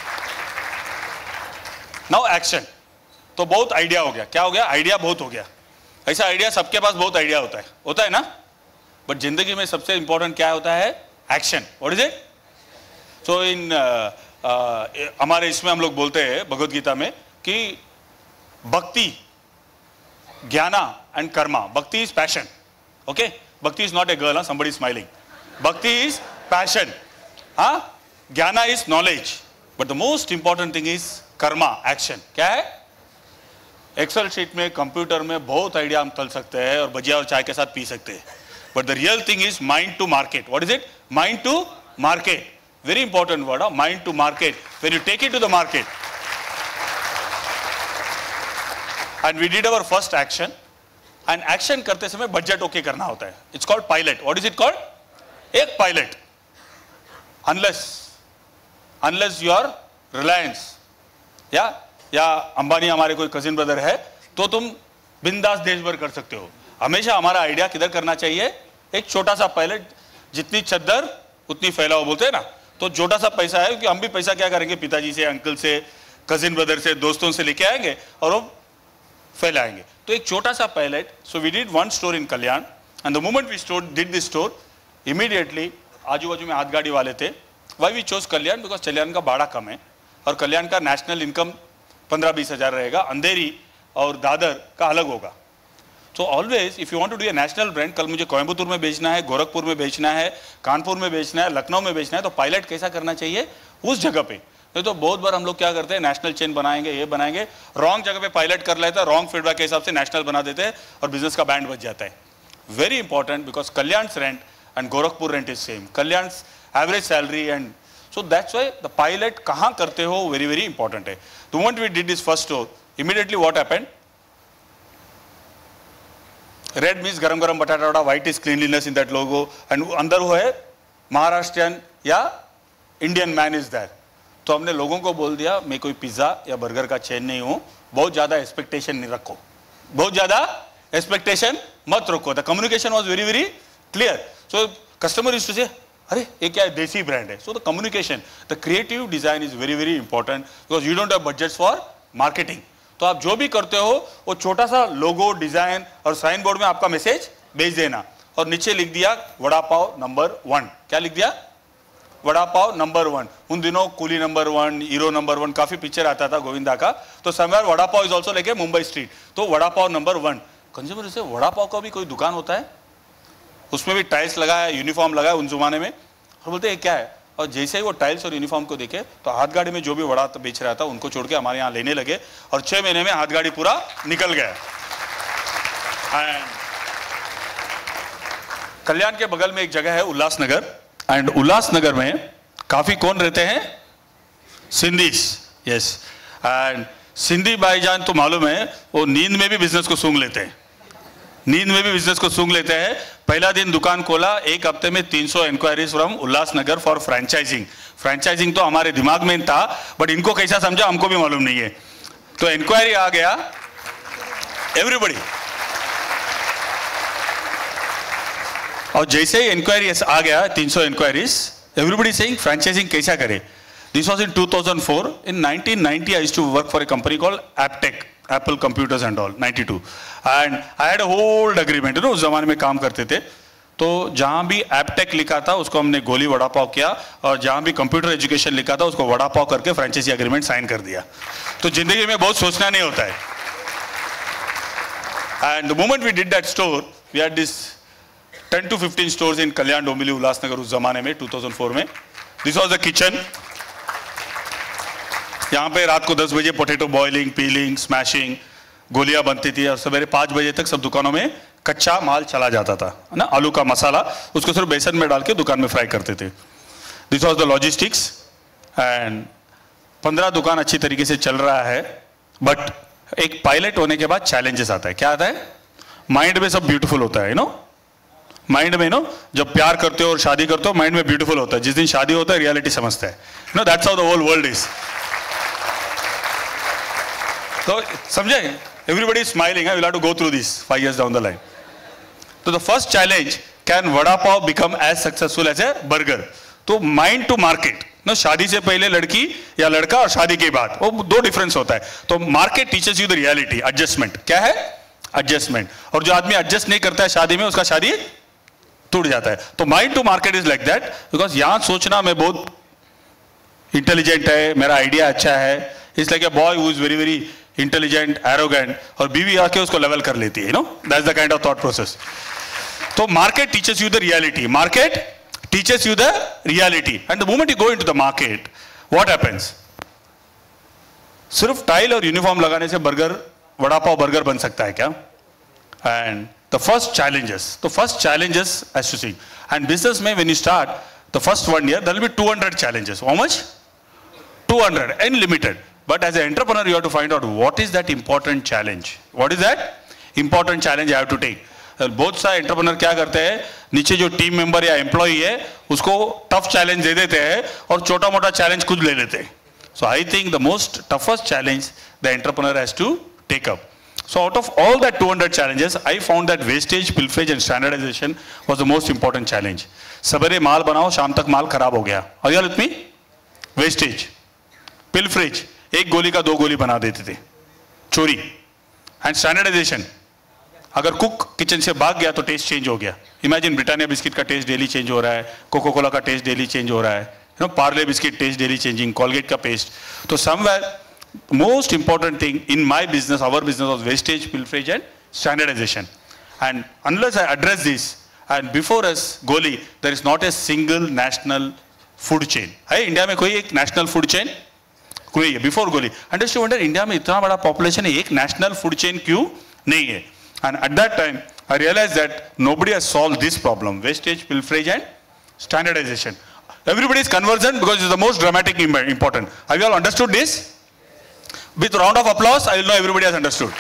Now action. तो बहुत आइडिया हो गया। क्या हो गया? आइडिया बहुत हो गया। ऐसा आइडिया सबके पास बहुत आइडिया होता है, होता है ना? बट जिंदगी में सबसे इंपॉर्टेंट क्या होता है? Action. What is it? So in हमारे इसमें हम लोग बोलते हैं भगवत गीता में कि भक्ति, ज्ञाना and karma. Bhakti is passion, okay? Bhakti is not a girl, somebody smiling. Bhakti is passion, हाँ? Jnana is knowledge, but the most important thing is karma, action. क्या है? एक्सेल शीट में, कंप्यूटर में बहुत आइडिया हम तल सकते हैं और भजिया और चाय के साथ पी सकते हैं, but the real thing is mind to market. What is it? Mind to market. Very important word, mind to market. When you take it to the market, and we did our first action. And action करते समय budget okay करना होता है। It's called pilot. What is it called? एक pilot. Unless unless you are Reliance या या अंबानी हमारे कोई कजिन ब्रदर है तो तुम बिंदास देश भर कर सकते हो। हमेशा हमारा आइडिया किधर करना चाहिए? एक छोटा सा पायलट, जितनी चद्दर उतनी फैलाओ बोलते हैं ना। तो छोटा सा पैसा है, क्योंकि हम भी पैसा क्या करेंगे? पिताजी से, अंकल से, कजिन ब्रदर से, दोस्तों से लेके आएंगे और वो फैलाएंगे। तो एक छोटा सा pilot. So we did one store in Kalyan, and the moment we store did this store, immediately आजू बाजू में हाथ गाड़ी वाले थे। Why we chose Kalyan? Because Kalyan का भाड़ा कम है और कल्याण का नेशनल इनकम पंद्रह बीस हजार रहेगा, अंधेरी और दादर का अलग होगा। So always if you want to do a national brand, कल मुझे कोयम्बतूर में बेचना है, गोरखपुर में बेचना है, कानपुर में बेचना है, लखनऊ में बेचना है, तो पायलट कैसा करना चाहिए? उस जगह पे। नहीं तो बहुत बार हम लोग क्या करते हैं? नेशनल चेन बनाएंगे, ये बनाएंगे, रॉन्ग जगह पे पायलट कर लेता है, रॉन्ग फीडबैक के हिसाब से नेशनल बना देते हैं और बिजनेस का बैंड बच जाता है। Very important, because Kalyan rent and Gorakhpur rent is same, Kalyan average salary, and so that's why the pilot कहाँ करते हो very very important है। The moment we did this first store, immediately what happened? Red means गरम गरम बटाटा vada, white is cleanliness in that logo, and अंदर वो है महाराष्ट्रियन या इंडियन मैन इज there। तो हमने लोगों को बोल दिया मैं कोई पिज्जा या बर्गर का चेन नहीं हूँ, बहुत ज्यादा एक्सपेक्टेशन नहीं रखो, बहुत ज्यादा एक्सपेक्टेशन मत रखो। The communication was very very clear. So customer used to say अरे ये क्या है? देसी ब्रांड है। So the communication, the creative design is very very important, because you don't have budgets for marketing. तो आप जो भी करते हो वो छोटा सा लोगो, डिजाइन और साइन बोर्ड में आपका मैसेज भेज देना, और नीचे लिख दिया वड़ा पाव नंबर वन। क्या लिख दिया? Vada pav number one. उन दिनों Coolie number one, hero number one, काफी पिक्चर आता था गोविंदा का। तो somewhere vada pav is also like a Mumbai street. तो vada pav number one. Consumer से वड़ा पाव का भी कोई दुकान होता है, उसमें भी टाइल्स लगा है, यूनिफॉर्म लगा है उन जमाने में, और बोलते हैं क्या है? और जैसे ही वो टाइल्स और यूनिफॉर्म को देखे तो हाथ गाड़ी में जो भी वड़ा बेच रहा था उनको छोड़ के हमारे यहाँ लेने लगे, और छह महीने में हाथ गाड़ी पूरा निकल गया। कल्याण के बगल में एक जगह है उल्लासनगर, एंड उल्लासनगर में काफी कौन रहते हैं? सिंधीस। यस, एंड सिंधी भाईजान तो मालूम है वो नींद में भी बिजनेस को सूंघ लेते हैं, नींद में भी बिजनेस को सूंघ लेते हैं। पहला दिन दुकान खोला, एक हफ्ते में तीन सौ inquiries from Ulhasnagar for franchising. Franchising तो हमारे दिमाग में था, बट इनको कैसा समझा हमको भी मालूम नहीं है। तो इंक्वायरी आ गया, एवरीबडी, और जैसे ही इंक्वायरी आ गया तीन सौ इंक्वायरीज, एवरीबडी सेइंग फ्रेंचाइजिंग कैसा करे। This was in two thousand four. In nineteen ninety, I used to work for a company called Aptech, Apple Computers and all, ninety-two. And I had a whole agreement, you know, उस ज़माने में काम करते थे. तो जहाँ भी Aptech लिखा था, उसको हमने गोली वड़ा पाव किया, और जहाँ भी कंप्यूटर एजुकेशन लिखा था, उसको वड़ा पाव करके फ्रेंचाइजी एग्रीमेंट साइन कर दिया. तो जिंदगी में बहुत सोचना नहीं होता है. And the moment we did that store, we had this ten to fifteen stores in Kalyan, Dombivli, Ulhasnagar उस ज़माने में two thousand four में. This was the kitchen. यहाँ पे रात को दस बजे पोटैटो बॉइलिंग, पीलिंग, स्मैशिंग, गोलियां बनती थी, और सवेरे पाँच बजे तक सब दुकानों में कच्चा माल चला जाता था, है ना. आलू का मसाला, उसको सिर्फ बेसन में डाल के दुकान में फ्राई करते थे. This was the logistics. And पंद्रह दुकान अच्छी तरीके से चल रहा है, बट एक पायलट होने के बाद चैलेंजेस आता है. क्या आता है? माइंड में सब ब्यूटीफुल होता है, यू नो. माइंड में नो जब प्यार करते हो और शादी करते हो, माइंड में ब्यूटीफुल होता है. जिस दिन शादी होता है, रियलिटी समझता है. No, that's how the whole world is. तो समझे? Everybody is smiling. I will have to go through this five years down the line. So the first challenge, can vada pav become as successful as a burger? तो mind to market. ना शादी से पहले लड़की या लड़का और शादी के बाद, वो दो डिफरेंस होता है. तो market teaches you the reality, adjustment. क्या है? Adjustment. और जो आदमी adjust नहीं करता है शादी में, उसका शादी टूट जाता है. तो mind to market is like that, because यहाँ सोचना मैं बहुत intelligent है, मेरा आइडिया अच्छा है. It's like a boy who is very very intelligent, arrogant, और बीवी आके उसको लेवल कर लेती है, no. That's the kind of thought process. तो market teaches you the reality. Market teaches you the reality. And the moment you go into the market, what happens? सिर्फ tile और यूनिफॉर्म लगाने से burger, vada pav burger bun सकता है क्या? And the first challenges, तो first challenges as to see. And business में when you start the first one year, there will be two hundred challenges. How much? two hundred, unlimited. But as an entrepreneur, you have to find out what is that important challenge. What is that important challenge you have to take? बहुत सारे entrepreneur क्या करते हैं, नीचे जो team member या employee है उसको टफ चैलेंज दे देते हैं और छोटा मोटा चैलेंज खुद ले लेते हैं. So I think the most toughest challenge the entrepreneur has to take up. So out of all that two hundred challenges, I found that wastage, pilferage and standardization was the most important challenge. सवेरे माल बनाओ, शाम तक माल खराब हो गया. Are you with me? Wastage, pilferage, एक गोली का दो गोली बना देते थे, चोरी. एंड स्टैंडर्डाइजेशन, अगर कुक किचन से भाग गया तो टेस्ट चेंज हो गया. इमेजिन ब्रिटानिया बिस्किट का टेस्ट डेली चेंज हो रहा है, कोको कोला का टेस्ट डेली चेंज हो रहा है, you know, Parle biscuit taste daily changing, Colgate का पेस्ट. तो समवेयर most important thing in my business, our business, was wastage, pilferage and standardization. And unless I address this, and before us Goli, there is not a single national food chain. है India में कोई एक national food chain? कोई है before Goli. And just to wonder, India में इतना बड़ा population है, एक national food chain क्यों नहीं है? And at that time I realized that nobody has solved this problem, wastage, pilferage and standardization. Everybody is conversant because it's the most dramatic important. Have you all understood this? With round of applause, I will know everybody has understood.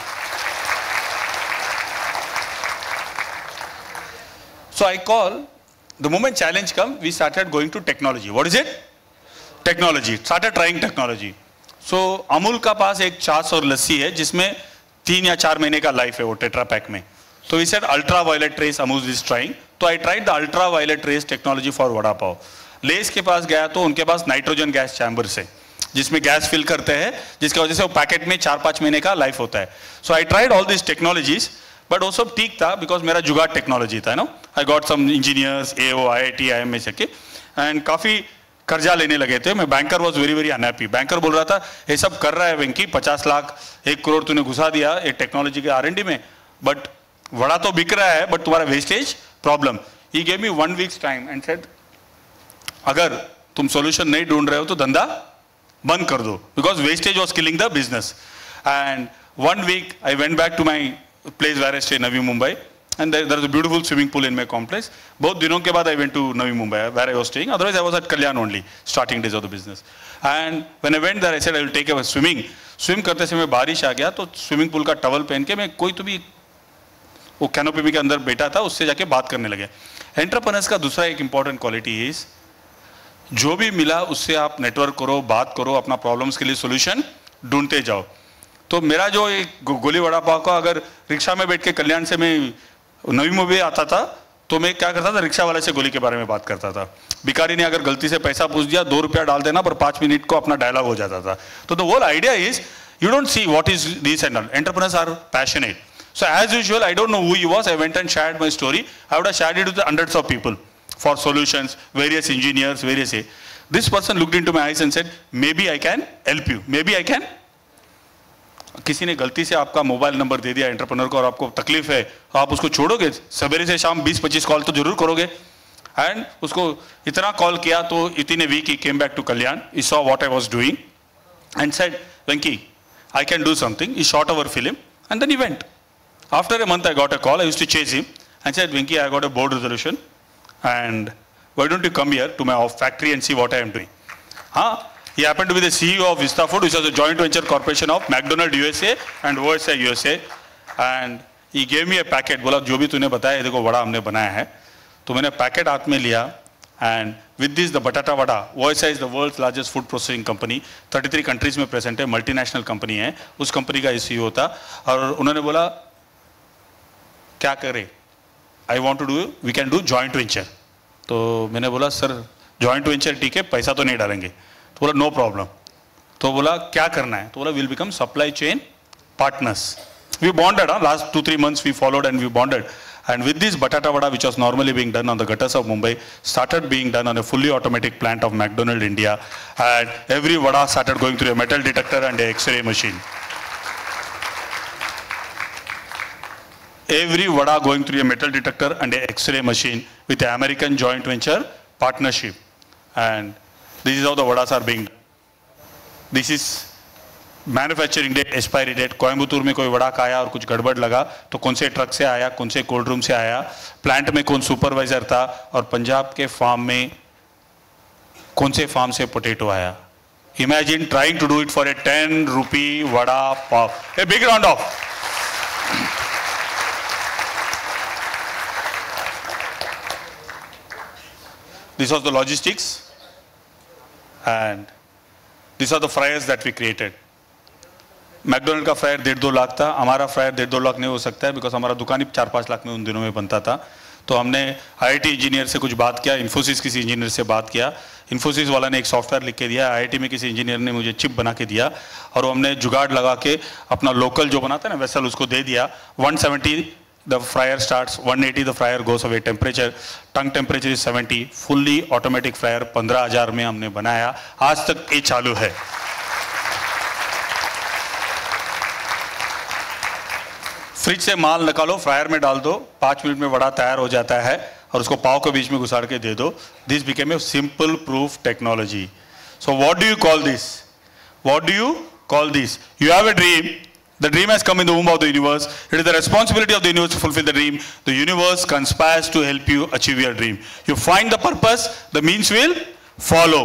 So I call, the moment challenge come, we started going to technology. What is it? Technology. Started trying technology. So Amul का पास एक छाछ और लस्सी है जिसमें तीन या चार महीने का लाइफ है वो टेट्रा पैक में. So we said ultraviolet rays Amul is trying. So I tried the ultraviolet rays technology for vada pav. Lay's के पास गया तो उनके पास नाइट्रोजन गैस चैम्बर है जिसमें गैस फिल करते हैं, जिसकी वजह से वो पैकेट में चार पाँच महीने का लाइफ होता है. So I tried all this technologies, but वो सब ठीक था बिकॉज मेरा जुगाड़ टेक्नोलॉजी था. No, I got some engineers, ए ओ, I I T, I M में से के, एंड काफ़ी कर्जा लेने लगे थे. मैं banker was very very unhappy. Banker बोल रहा था ये सब कर रहा है वेंकी, पचास लाख एक करोड़ तूने घुसा दिया एक टेक्नोलॉजी के आर एन डी में, बट वड़ा तो बिक रहा है बट तुम्हारा wastage problem. He gave me one weeks time and said अगर तुम सोल्यूशन नहीं ढूंढ रहे हो तो धंधा बंद कर दो, because wastage was killing the business. And one week I went back to my place where I stay, Navi Mumbai, and there is a beautiful swimming pool in my complex. बहुत दिनों के बाद I went to Navi Mumbai where I was staying, otherwise I was at Kalyan only starting days of the business. And when I went there I said I will take a swimming. Swim करते समय बारिश आ गया तो swimming pool का towel पहन के मैं कोई तो भी वो कैनोपी के अंदर बैठा था, उससे जाके बात करने लगे. एंटरप्रेन्योर्स का दूसरा एक इंपॉर्टेंट क्वालिटी इज जो भी मिला उससे आप नेटवर्क करो, बात करो, अपना प्रॉब्लम्स के लिए सॉल्यूशन ढूंढते जाओ. तो मेरा जो एक गोली वड़ा पाव का, अगर रिक्शा में बैठ के कल्याण से मैं नवी मुंबई आता था तो मैं क्या करता था, रिक्शा वाले से गोली के बारे में बात करता था। भिखारी ने अगर गलती से पैसा पूछ दिया, दो रुपया डाल देना, पर पांच मिनट को अपना डायलॉग हो जाता था। तो the whole idea is you don't see what is this and all. Entrepreneurs are passionate. So as usual, I don't know who he was. I went and shared my story. I would have shared it with hundreds of people for solutions, various engineers, various. This person looked into my eyes and said, maybe I can help you. Maybe I can. किसी ने गलती से आपका mobile number दे दिया entrepreneur को और आपको तकलीफ है, तो आप उसको छोड़ोगे? सवेरे से शाम बीस पच्चीस कॉल तो जरूर करोगे। एंड उसको इतना कॉल किया तो इतने week he came back to Kalyan, he saw what I was doing and said, Venky, I can do something. He shot our film and then he went. After a month I got a call. I used to chase him and said, Venki, I got a board resolution and why don't you come here to my factory and see what I am doing? Huh? He happened to be the C E O of Vista Food, which was a joint venture corporation of McDonald's U S A and O S I U S A. And he gave me a packet. बोला जो भी तूने बताया देखो वड़ा हमने बनाया है। तो मैंने पैकेट हाथ में लिया and with this the Batata Vada, O S I is the world's largest food processing company, thirty-three countries में present है, multinational company है, उस company का C E O था। और उन्होंने बोला क्या करें? I want to do, we can do joint venture। तो मैंने बोला सर joint venture ठीक है, पैसा तो नहीं डालेंगे। तो बोला no problem। तो बोला क्या करना है? तो बोला we'll become supply chain partners। We bonded, huh? Last two three months we followed and we bonded। And with this Batata Vada, which was normally being done on the gutters of Mumbai, started being done on a fully automatic plant of McDonald's India. And every vada started going through a metal detector and a X-ray machine. Every vada going through a metal detector and a X-ray machine with the American joint venture partnership. And this is how the vadas are being done. This is manufacturing date, expiry date. Coimbatore में कोई वड़ा खाया और कुछ गड़बड़ लगा तो कौन से ट्रक से आया, कौन से कोल्ड रूम से आया, प्लांट में कौन सुपरवाइजर था, और पंजाब के फार्म में कौन से फार्म से पोटैटो आया। Imagine trying to do it for a ten rupee vada pav. A big round off. This was the logistics and this are the fryers that we created. McDonald का फ्रायर डेढ़ दो लाख था, हमारा फ्रायर डेढ़ दो लाख नहीं हो सकता है बिकॉज हमारा दुकान ही चार पाँच लाख में उन दिनों में बनता था। तो हमने आईआईटी इंजीनियर से कुछ बात किया, इन्फोसिस किसी इंजीनियर से बात किया, इन्फोसिस वाला ने एक सॉफ्टवेयर लिख के दिया, आईआईटी में किसी इंजीनियर ने मुझे चिप बना के दिया और वो हमने जुगाड़ लगा के अपना लोकल जो बनाता है ना वेसल उसको दे दिया। One seventy the fryer starts, one eighty the fryer goes away, temperature tongue temperature is seventy, fully automatic fryer पंद्रह हजार में हमने बनाया। आज तक ये चालू है। फ्रिज से माल निकालो, फ्रायर में डाल दो, पाँच मिनट में वड़ा तैयार हो जाता है और उसको पाव के बीच में घुसाड़ के दे दो। This became a simple proof technology. So what do you call this? What do you call this? You have a dream, the dream has come in the womb of the universe, it is the responsibility of the universe to fulfill the dream, the universe conspires to help you achieve your dream. You find the purpose, the means will follow.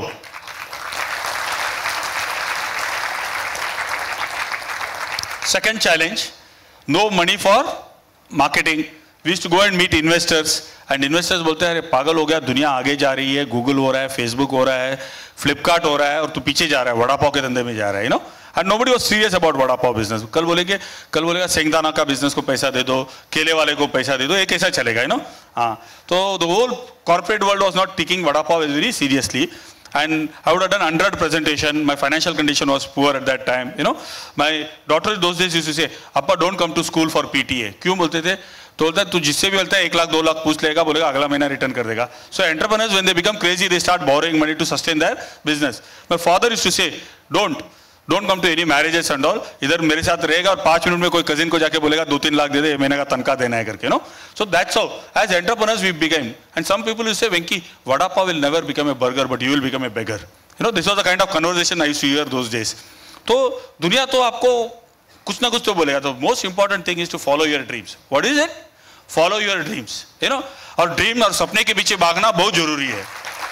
Second challenge, no money for marketing. We used to go and meet investors and investors बोलते हैं अरे पागल हो गया, दुनिया आगे जा रही है, गूगल हो रहा है, फेसबुक हो रहा है, फ्लिपकार्ट हो रहा है और तू पीछे जा रहा है, वड़ा पाव के धंधे में जा रहा है, you know? And nobody was serious about vada pav business. कल बोलेंगे कल बोलेगा सेंगदाना का बिजनेस को पैसा दे दो, केले वाले को पैसा दे दो, ये कैसा चलेगा, you know? हाँ, तो the whole corporate world was not taking vada pav very seriously. And I would have done one hundred presentation. My financial condition was poor at that time. You know, my daughter those days used to say, "Appa, don't come to school for P T A." क्यों बोलते थे? तो बोलता है तू जिससे भी बोलता है एक लाख दो लाख पूछ लेगा, बोलेगा अगला महीना रिटर्न कर देगा. So entrepreneurs when they become crazy, they start borrowing money to sustain their business. My father used to say, "Don't." Don't come to any marriages and all. इधर मेरे साथ रहेगा और पांच मिनट में कोई कजिन को जाके बोलेगा दो तीन लाख दे दे, महीने का तनख्वाह देना है करके, you know. So that's how as entrepreneurs we became. And some people will say, Venki, Vadapav will never become a burger, but you will become a beggar. You know, this was the kind of conversation I used to hear those days. तो दुनिया तो आपको कुछ ना कुछ तो बोलेगा. तो most important thing is to follow your dreams. What is it? Follow your dreams. You know, और ड्रीम और सपने के पीछे भागना बहुत जरूरी है.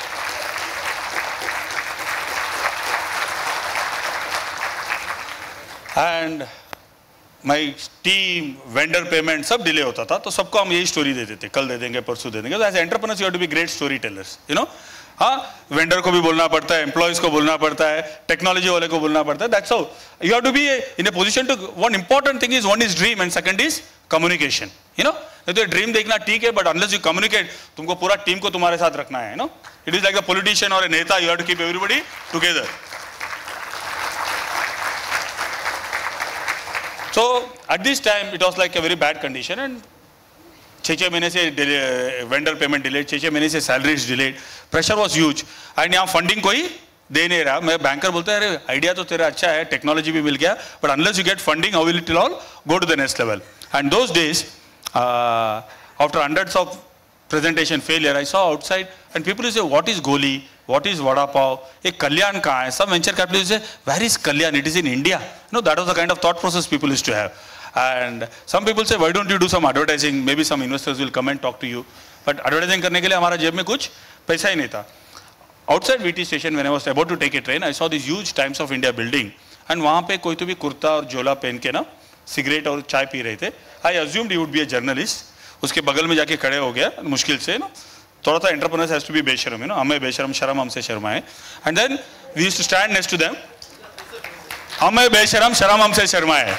And my team vendor payment सब डिले होता था, तो सबको हम यही स्टोरी दे देते, कल दे देंगे परसों दे देंगे. तो as entrepreneurs you have to be great story tellers, you know. हाँ, वेंडर को भी बोलना पड़ता है, एम्प्लॉयज को बोलना पड़ता है, टेक्नोलॉजी वाले को बोलना पड़ता है. That's how you have to be in a position to. One important thing is one is dream and second is communication, you know. तो ड्रीम देखना ठीक है, बट अनलेस यू कम्युनिकेट, तुमको पूरा टीम को तुम्हारे साथ रखना है, no. It is like the politician और a neta, you have to keep everybody together. So at this time it was like a very bad condition, and छः छः महीने से वेंडर पेमेंट डिलेड, छः छः महीने से salaries delayed, pressure was huge. एंड यहाँ फंडिंग कोई दे नहीं रहा. मैं बैंकर बोलता है अरे आइडिया तो तेरा अच्छा है, टेक्नोलॉजी भी मिल गया, but unless you get funding how will it all go to the next level. And those days after hundreds of presentation failure, I saw outside and people will say, what is Goli, what is Vadapav, a Kalyan kahan hai? Some venture capitalists say, where is Kalyan, it is in India. No, that was the kind of thought process people used to have. And some people say, why don't you do some advertising, maybe some investors will come and talk to you. But advertising karne ke liye hamara jeb mein kuch paisa hi nahi tha. Outside V T station, when I was about to take a train, I saw this huge Times of India building, and wahan pe koi to bhi kurta aur jola pehen ke na cigarette aur chai pee rahe the. I assumed he would be a journalist. उसके बगल में जाके खड़े हो गया मुश्किल से ना, थोड़ा सा एंटरप्रेन्योर्स हैज टू बी बेशरम, यू नो, हमें बेशरम शर्म हमसे शर्माए. And then we used to stand next to them, हमें बेशरम शर्म हमसे शर्माए.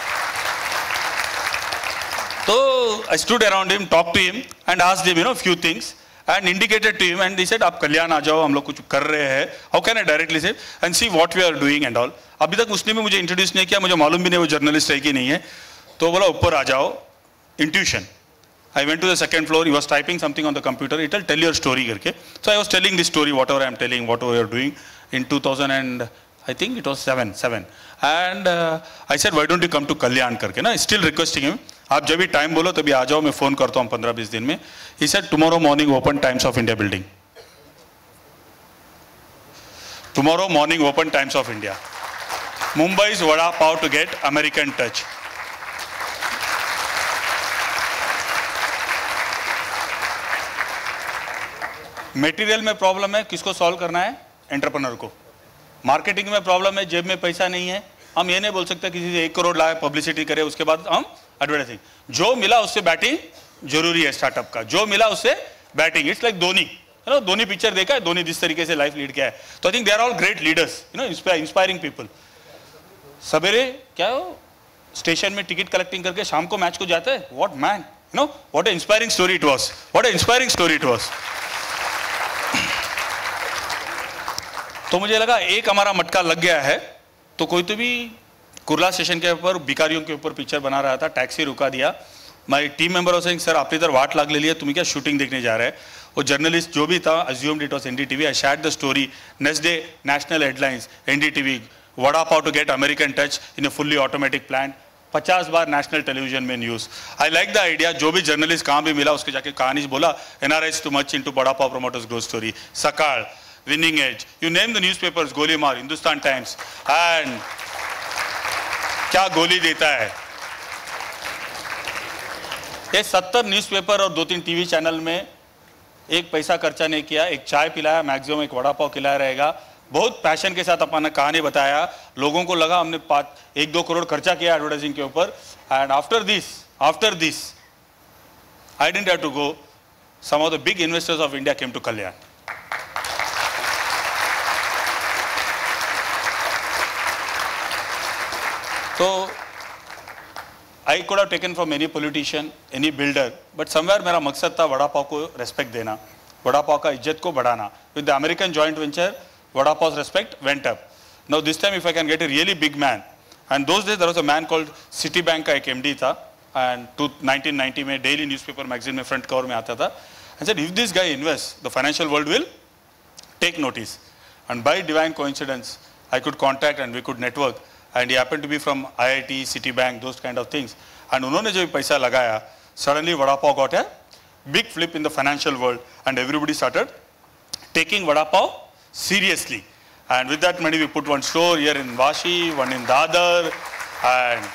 तो I stood around him, talk to him and asked him, you know, few things and indicated to him, and he said आप कल्याण आ जाओ, हम लोग कुछ कर रहे हैं. हाउ कैन आई डायरेक्टली से and see what we are doing and all. अभी तक उसने भी मुझे इंट्रोड्यूस नहीं किया, मुझे मालूम भी नहीं वो जर्नलिस्ट है कि नहीं है. तो बोला ऊपर आ जाओ, intuition. I went to the second floor, he was typing something on the computer, it will tell your story karke. So I was telling this story, whatever I am telling, whatever you are doing in two thousand and I think it was seven, seven. And uh, I said, why don't you come to Kalyan karke, na, still requesting him, आप जब भी time बोलो तभी आ जाओ, मैं phone करता हूँ पंद्रह बीस दिन में. He said, tomorrow morning open Times of India building. Tomorrow morning open Times of India. Mumbai's Vadapav to get American touch. Material में प्रॉब्लम है, किसको सॉल्व करना है? एंटरप्रेन्योर को. मार्केटिंग में प्रॉब्लम है, जेब में पैसा नहीं है, हम ये नहीं बोल सकते किसी से एक करोड़ लाए पब्लिसिटी करे उसके बाद हम एडवर्टाइजिंग. जो मिला उससे बैटिंग जरूरी है स्टार्टअप का, जो मिला उससे batting. It's like Dhoni, you know, Dhoni picture देखा है, धोनी जिस तरीके से लाइफ लीड किया है. तो I think they are all great leaders, you know, inspiring people. सवेरे क्या हो स्टेशन में टिकट कलेक्टिंग करके शाम को मैच को जाते हैं. What man, you know, what a inspiring story it was, what a inspiring story it was. तो मुझे लगा एक हमारा मटका लग गया है, तो कोई तो भी कुर्ला स्टेशन के ऊपर भिखारियों के ऊपर पिक्चर बना रहा था, टैक्सी रुका दिया. My team member was saying, sir आपने इधर वाट लाग ले लिया, तुम्हें क्या शूटिंग देखने जा रहे हैं. वो जर्नलिस्ट जो भी था assumed it was NDTV. I shared the story. Next day national headlines, NDTV, vadapav to get American touch in a fully automatic plant. पचास बार नेशनल टेलीविजन में news. I like the idea. जो भी जर्नलिस्ट कहाँ भी मिला उसके जाके कहानी बोला, NRIs too much into vadapav promoters growth story. Sakal, Winning Edge, you name the newspapers, Goli Mar, Hindustan Times, and क्या गोली देता है. ये सत्तर न्यूज़पेपर और दो तीन टीवी चैनल में एक पैसा खर्चा नहीं किया, एक चाय पिलाया, मैक्सिमम एक वड़ा पाव खिलाया रहेगा. बहुत पैशन के साथ अपना कहानी बताया, लोगों को लगा हमने पाँच एक दो करोड़ खर्चा किया एडवर्टाइजिंग के ऊपर. And after this after this I didn't have to go. Some of the big investors of India came to Kalyan. So I could have taken from any politician, any builder, but somewhere मेरा मकसद था वड़ा पाव को respect देना, वड़ा पाव का इज्जत को बढ़ाना. With the American joint venture, vada पाव's respect went up. Now this time if I can get a really big man, and those days there was a man called Citibank का एक M D था, and to nineteen ninety में daily newspaper magazine में front cover में आता था. I said if this guy invests, the financial world will take notice. And by divine coincidence, I could contact and we could network. And he happened to be from I I T, Citibank, those kind of things. And उन्होंने जो पैसा लगाया, suddenly Vada Pav got a big flip in the financial world, and everybody started taking Vada Pav seriously. And with that money, we put one store here in Vashi, one in Dadar, and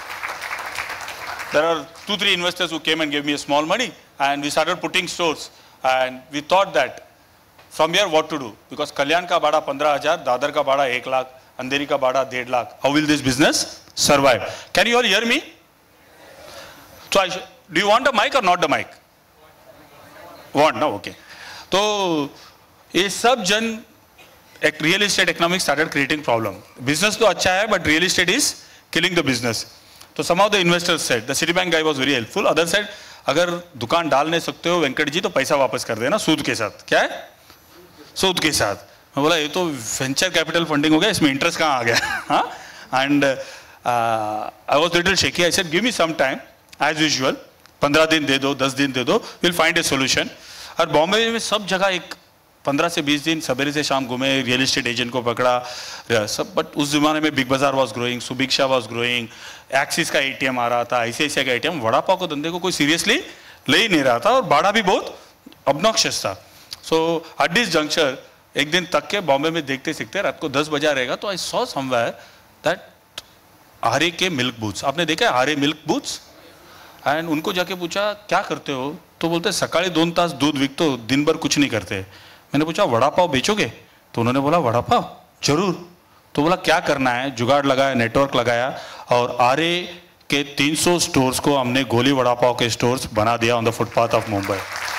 there are two, three investors who came and gave me a small money, and we started putting stores. And we thought that from here what to do, because Kalyan ka bada पंद्रह हज़ार, Dadar ka bada एक लाख, अंधेरी का बाड़ा डेढ़ lakh. How will this business survive? Can you all hear me? So I do you want a mic or not the mic? Want, no, okay. तो ये सब जन एक real estate economics started creating problem. Business तो अच्छा है, but real estate is killing the business. So some of the investors said, the Citibank guy was very helpful. Others said, अगर दुकान डाल नहीं सकते हो वेंकट जी तो पैसा वापस कर देना सूद के साथ। क्या है? सूद के साथ। मैं बोला ये तो वेंचर कैपिटल फंडिंग हो गया, इसमें इंटरेस्ट कहाँ आ गया? हाँ, and I was little shaky. I said give me some time as usual, पंद्रह दिन दे दो, दस दिन दे दो, विल फाइंड ए सोल्यूशन। और बॉम्बे में सब जगह एक पंद्रह से बीस दिन सवेरे से शाम घूमे, रियल एस्टेट एजेंट को पकड़ा सब। बट उस जमाने में Big Bazaar was growing, Subhiksha was growing, Axis का एटीएम आ रहा था, आईसीआईसीआई का एटीएम। वड़ा पाव को धंधे को कोई सीरियसली ले ही नहीं रहा था और भाड़ा भी बहुत ऑब्नॉक्शियस था। सो एट दिस जंक्चर एक दिन तक के बॉम्बे में देखते सीखते रात को दस बजा रहेगा तो I saw somewhere that Aarey के मिल्क बूथ्स। आपने देखा है आरे मिल्क बूथ्स? एंड उनको जाके पूछा क्या करते हो, तो बोलते सकाळी दोन तास दूध विकतो, दिन भर कुछ नहीं करते। मैंने पूछा वड़ा पाव बेचोगे? तो उन्होंने बोला वड़ा पाव जरूर। तो बोला क्या करना है? जुगाड़ लगाया, नेटवर्क लगाया और आरे के तीन सौ स्टोर्स को हमने गोली वड़ा पाव के स्टोर्स बना दिया on the footpath of Mumbai.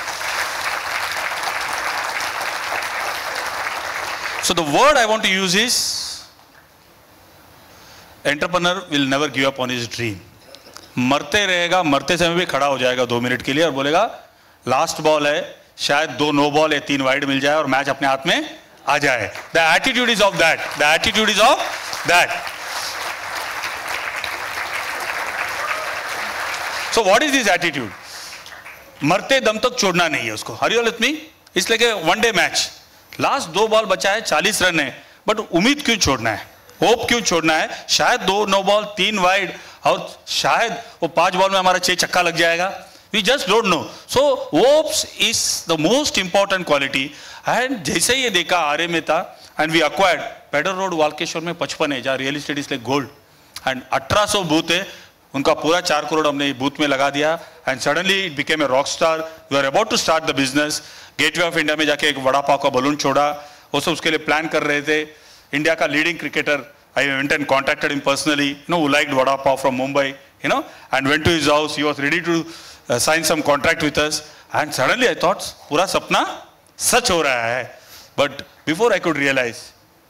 So the word I want to use is entrepreneur will never give up on his dream. मरते रहेगा, मरते समय भी खड़ा हो जाएगा दो मिनट के लिए और बोलेगा लास्ट बॉल है, शायद दो नो बॉल या तीन वाइड मिल जाए और मैच अपने हाथ में आ जाए। The attitude is of that, the attitude is of that. So what is this attitude? मरते दम तक छोड़ना नहीं है उसको। Are you with me? इसलिए कि वन डे मैच, लास्ट दो बॉल बचा है, चालीस रन है, बट उम्मीद क्यों छोड़ना है, होप क्यों छोड़ना है? शायद दो नो बॉल, तीन वाइड और शायद वो पांच बॉल में हमारा छह चक्का लग जाएगा। We just don't know. So hopes is the most important quality. And जैसे ये देखा आरे में था and we acquired Peddar road Walkeshwar में पचपन है जहाँ real estate is like gold and अठारह सौ बूथ है, उनका पूरा चार करोड़ हमने बूथ में लगा दिया and suddenly it became a rock star. We are about to start the business. Gateway of India में जाके एक वड़ा पाव का बलून छोड़ा, वो सब उसके लिए प्लान कर रहे थे। इंडिया का leading cricketer, I went and contacted him personally, you know, who liked vada pav from Mumbai, you know, and went to his house. He was ready to Uh, sign some contract with us and suddenly I thought पूरा सपना सच हो रहा है। But before I could realize,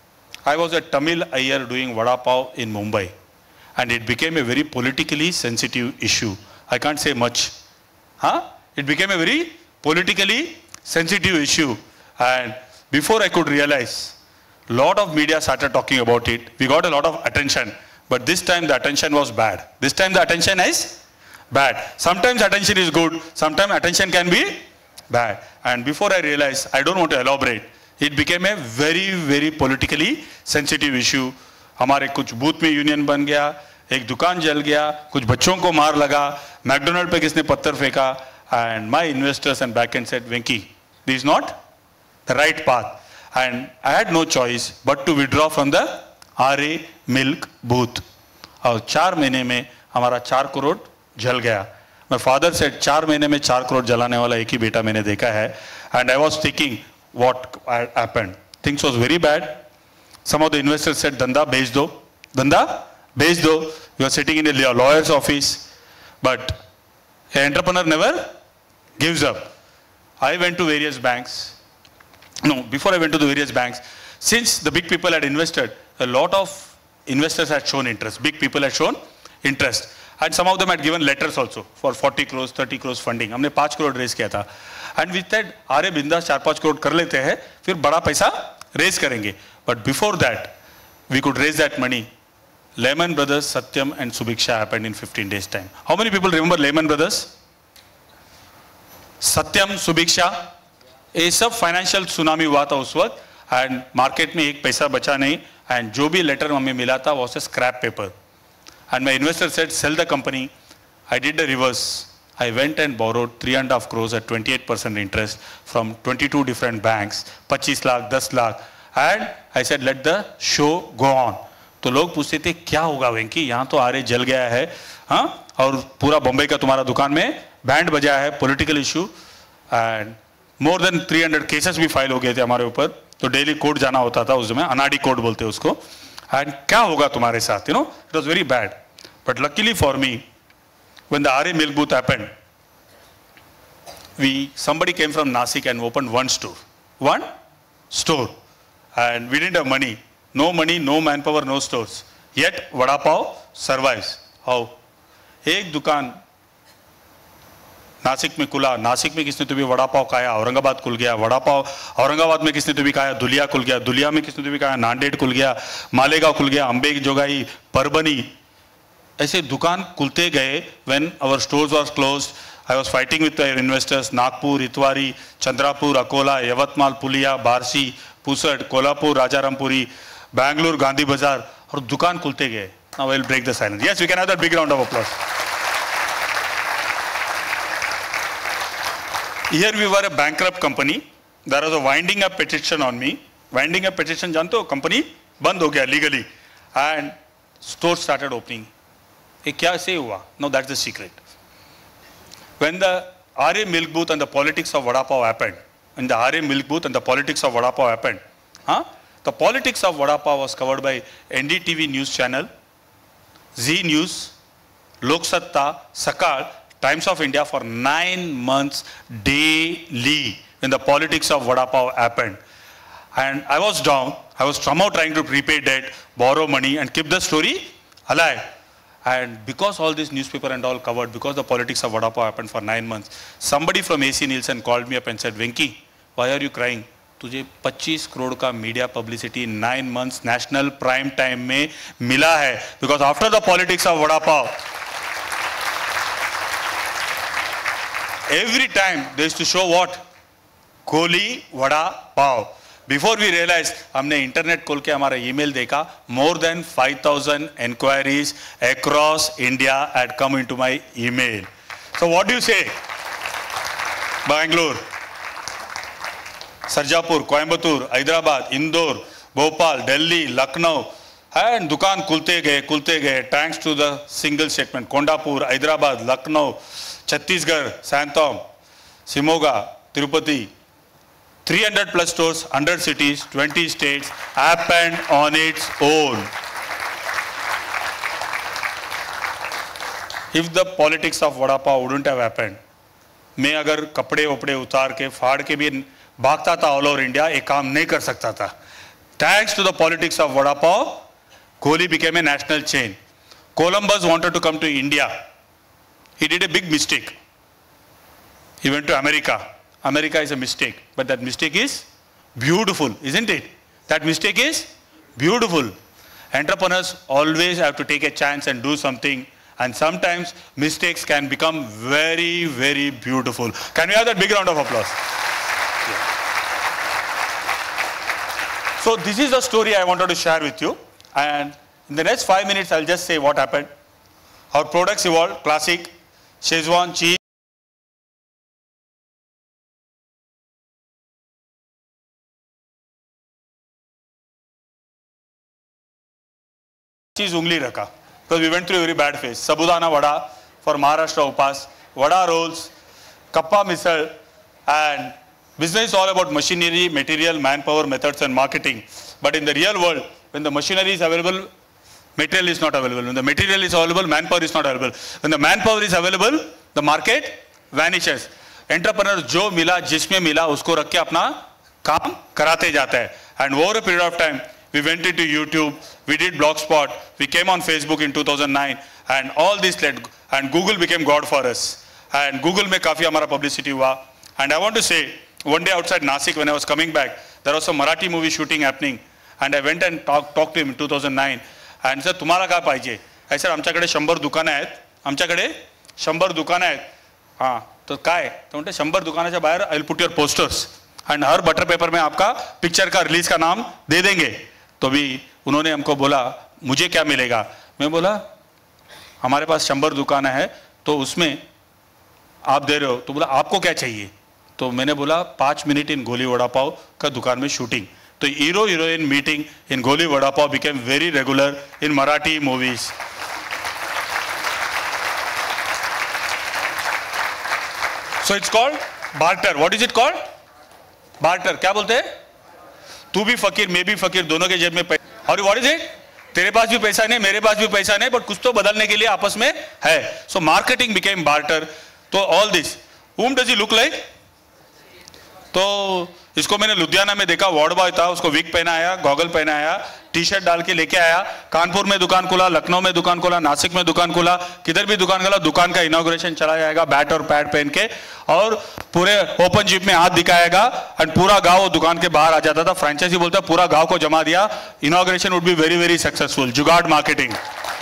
I was a Tamil Iyer doing Vadapav in Mumbai and it became a very politically sensitive issue. I can't say much. Huh? It became a very politically sensitive issue and before I could realize, lot of media started talking about it. We got a lot of attention, but this time the attention was bad. This time the attention is bad. Sometimes attention is good, sometimes attention can be bad. And before I realized, I don't want to elaborate, it became a very very politically sensitive issue. हमारे कुछ booth में union बन गया, एक दुकान जल गया, कुछ बच्चों को मार लगा, मैकडोनल्ड पे किसने पत्थर फेंका, and my investors and back end said, Venki, this is not the right path. And I had no choice but to withdraw from the Aarey milk booth. और चार महीने में हमारा चार करोड़ जल गया. My father said चार महीने में चार करोड़ जलाने वाला एक ही बेटा मैंने देखा है. And I was thinking what happened. Things was very bad. Some of the investors said धंधा बेच दो, धंधा बेच दो. You are sitting in a lawyer's office, but an entrepreneur never gives up. I went to various banks. No, before I went to the various banks, since the big people had invested, a lot of investors had shown interest. Big people had shown interest. And some of them had given letters also for forty crores, thirty crores funding. हमने पाँच crore raise किया था. And we said, आरे बिंदास चार पाँच करोड़ कर लेते हैं, फिर बड़ा पैसा रेज करेंगे. But before that, we could raise that money. Lehman Brothers, Satyam and Subiksha happened in fifteen days time. How many people remember Lehman Brothers? Satyam, Subiksha, ये सब फाइनेंशियल सुनामी हुआ था उस वक्त. एंड मार्केट में एक पैसा बचा नहीं. एंड जो भी लेटर हमें मिला था वो scrap paper. And my investor said sell the company. I did the reverse. I went and borrowed three and half crores at twenty eight percent interest from twenty two different banks. पच्चीस लाख, दस lakh. And I said let the show go on. तो लोग पूछते थे क्या होगा वेंकी, यहाँ तो आरे जल गया है, हाँ, और पूरा बॉम्बे का तुम्हारा दुकान में बैंड बजा है, political issue. And more than three hundred cases भी फाइल हो गए थे हमारे ऊपर. तो डेली कोर्ट जाना होता था उस समय, अनाड़ी कोर्ट बोलते हैं उसको. एंड क्या होगा तुम्हारे साथ, you know, it was very bad. But luckily for me, when the Aarey milk booth happened, we somebody came from Nasik and opened one store, one store, and we didn't have money, no money, no manpower, no stores. Yet Vadapav survives. How? एक दुकान नासिक में खुला, नासिक में किसने तो भी वड़ा पाव खाया, औरंगाबाद खुल गया, वड़ा पाव औरंगाबाद में किसने तो भी खाया, दुलिया खुल गया, दुलिया में किसने तो भी खाया, नांदेड़ खुल गया, मालेगांव खुल गया, अंबे जोगाई, परबनी, ऐसे दुकान खुलते गए. When our stores was closed, I was fighting with our investors, Nagpur, Itwari, Chandrapur, Akola, Yavatmal, Pulia, Barsi, Pusad, Kolhapur, Rajarampuri, Bangalore, Gandhi Bazaar, और दुकान खुलते गए. Now I will break the silence. Yes, we can have that big round of applause. Here we were a bankrupt company. There was a winding up petition on me. Winding up petition, जानते हो, company बंद हो गया legally, and stores started opening. ये क्या से हुआ? No, that's the secret. When the R A milk booth and the politics of Vadapav happened, when the R A milk booth and the politics of Vadapav happened, huh? The politics of Vadapav was covered by N D T V news channel, Z News, Lok Satta, Sakal, Times of India for nine months daily when the politics of Vadapav happened. And I was down, I was somehow trying to prepay debt, borrow money and keep the story alive. And because all this newspaper and all covered, because the politics of Vadapav happened for nine months, somebody from A C Nielsen called me up and said, Venki, why are you crying? तुझे पच्चीस करोड़ का media publicity nine months national prime time में मिला है, because after the politics of vada pav every time they used to show what, Goli vada pav. Before we realize, हमने internet खोल के हमारा ईमेल देखा, more than five thousand enquiries across India had come into my email. So what do you say? Bangalore, Sarjapur, Coimbatore, Hyderabad, Indore, Bhopal, Delhi, Lucknow, and दुकान खुलते गए खुलते गए thanks to the single statement. Kondapur, Hyderabad, Lucknow, Chhattisgarh, Santhome, Shimoga, Tirupati, three hundred plus stores, one hundred cities, twenty states happened on its own. If the politics of Vadapav wouldn't have happened, मैं अगर कपड़े वपड़े उतार के फाड़ के भी भागता था ऑल ओवर इंडिया, एक काम नहीं कर सकता था. Thanks to the politics of Vadapav, Goli became a national chain. Columbus wanted to come to India. He did a big mistake. He went to America. America is a mistake, but that mistake is beautiful, isn't it? That mistake is beautiful. Entrepreneurs always have to take a chance and do something, and sometimes mistakes can become very, very beautiful. Can we have that big round of applause? So this is the story I wanted to share with you, and in the next five minutes I'll just say what happened. Our products evolved, classic, Szechuan cheese, cheese ungli rakha, because we went through a very bad phase. Sabudana vada for Maharashtra Upas, vada rolls, kappa misal, and business is all about machinery, material, manpower, methods and marketing. But in the real world, when the machinery is available, material is not available. When the material is available, manpower is not available. When the manpower is available, the market vanishes. Entrepreneur जो मिला जिसमें मिला उसको रख के अपना काम कराते जाता है. And over a period of time, we went into YouTube, we did Blogspot, we came on Facebook in two thousand nine, and all this led, and Google became God for us. And Google में काफी हमारा publicity हुआ. And I want to say, one day outside Nasik, when I was coming back, there was a Marathi movie shooting happening, and I went and talk, talked to him in two thousand nine, and said, तुम्हाला काय पाहिजे? I said, आमच्याकडे शंभर दुकानं आहेत, आमच्याकडे शंभर दुकानं आहेत. हाँ, तो काय? तो म्हणते शंभर दुकानाच्या बाहेर I will put your posters, and हर बटर पेपर में आपका पिक्चर का रिलीज का नाम दे देंगे. तो भी उन्होंने हमको बोला, मुझे क्या मिलेगा? मैं बोला, हमारे पास शंभर दुकानें हैं, तो उसमें आप दे रहे हो. तो बोला, आपको क्या चाहिए? तो मैंने बोला, पाँच मिनट इन गोली वड़ा पाव का दुकान में शूटिंग. तो hero heroine meeting in Goli vada pav became very regular in Marathi movies. So it's called barter. What is it called? Barter. क्या बोलते हैं? तू भी फकीर, मैं भी फकीर, दोनों के जेब में पैसा. और व्हाट इज इट? तेरे पास भी पैसा नहीं, मेरे पास भी पैसा नहीं, बट कुछ तो बदलने के लिए आपस में है. So marketing became barter. तो all this, whom does he look like? तो इसको मैंने लुधियाना में देखा, वार्ड बॉय था, उसको विग पहनाया, गॉगल पहनाया, टी शर्ट डाल के लेके आया, कानपुर में दुकान खोला, लखनऊ में दुकान खोला, नासिक में दुकान खोला, किधर भी दुकान खोला, दुकान का इनॉग्रेशन चला जाएगा बैट और पैड पहन के, और पूरे ओपन जिप में हाथ दिखाएगा, एंड पूरा गांव दुकान के बाहर आ जाता था। फ्रेंचाइजी बोलता पूरा गांव को जमा दिया, inauguration would be very very successful. Jugaad marketing.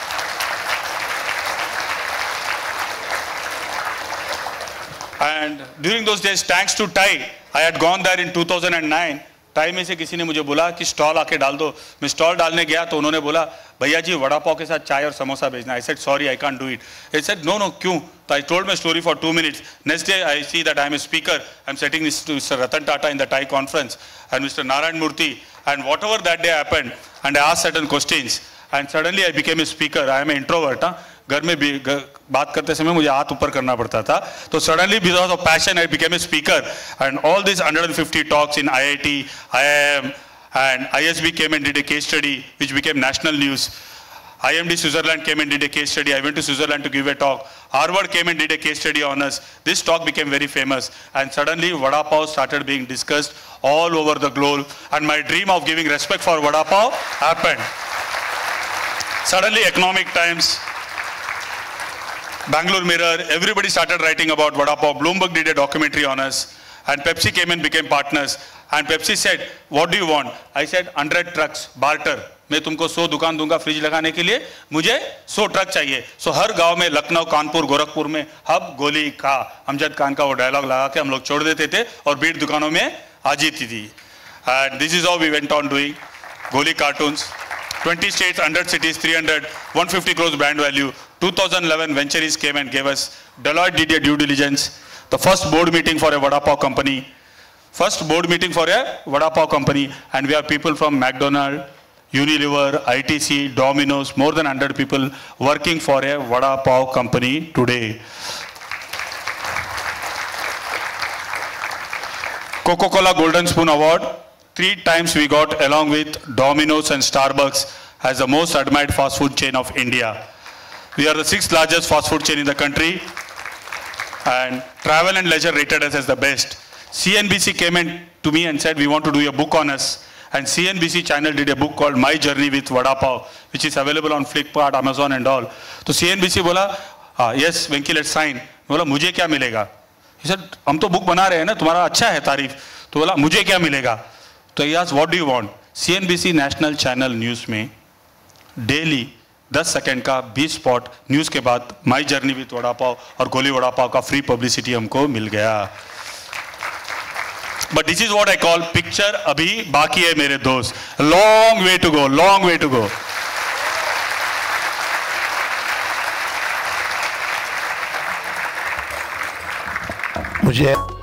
And during those days, thanks to Thai, I had gone there in two thousand nine. Thai में से किसी ने मुझे बोला कि स्टॉल आके डाल दो। मैं स्टॉल डालने गया तो उन्होंने बोला भैया जी वड़ा पाव के साथ चाय और समोसा भेजना। I said sorry, I can't do it. He said no no क्यों? So I told my story for two minutes. Next day I see that I am a speaker. I am setting this to Mister Ratan Tata in the Thai conference and Mister Narayan Murthy, and whatever that day happened, and I asked certain questions, and suddenly I became a speaker. I am an introvert. Huh? घर में भी बात करते समय मुझे हाथ ऊपर करना पड़ता था, तो suddenly because of passion I became a speaker, and all these one hundred fifty talks in I I T, I I M, and I S B came and did a case study which became national news. I M D Switzerland came and did a case study. I went to Switzerland to give a talk. Harvard came and did a case study on us. This talk became very famous, and suddenly Vadapav started being discussed all over the globe, and my dream of giving respect for Vadapav happened. Suddenly Economic Times, Bangalore Mirror, everybody started writing about Vadapav. Bloomberg did a documentary on us, and Pepsi came and became partners. And Pepsi said, what do you want? I said, one hundred trucks, barter. मैं तुमको सौ दुकान दूंगा fridge लगाने के लिए, मुझे सौ ट्रक चाहिए. सो हर गांव में, लखनऊ, कानपुर, गोरखपुर में हब गोली का अमजद खान का वो डायलॉग लगा के हम लोग छोड़ देते थे और बीट दुकानों में आ जाती थी. And this is how we went on doing Goli cartoons. twenty states, one hundred cities, three hundred, one hundred fifty crores brand value. two thousand eleven, Ventures came and gave us, Deloitte did a due diligence, the first board meeting for a Vadapav company, first board meeting for a Vadapav company, and we have people from McDonald's, Unilever, I T C, Domino's, more than one hundred people working for a Vadapav company today. Coca-Cola Golden Spoon Award, three times we got along with Domino's and Starbucks as the most admired fast food chain of India. We are the sixth largest fast food chain in the country, and Travel and Leisure rated us as the best. C N B C came in to me and said, we want to do a book on us. And C N B C channel did a book called My Journey with Vadapav, which is available on Flipkart, Amazon and all. So C N B C बोला, ah, yes, Venki, let's sign. बोला, मुझे क्या मिलेगा? He said, हम तो book बना रहे हैं ना, तुम्हारा अच्छा है तारीफ. तो बोला, मुझे क्या मिलेगा? तो he asked, what do you want? C N B C National Channel News में daily ten सेकंड का बीस स्पॉट न्यूज के बाद my journey with vada pav और गोली वड़ा पाव का फ्री पब्लिसिटी हमको मिल गया. But this is what I call picture अभी बाकी है मेरे दोस्त. Long way to go, long way to go. मुझे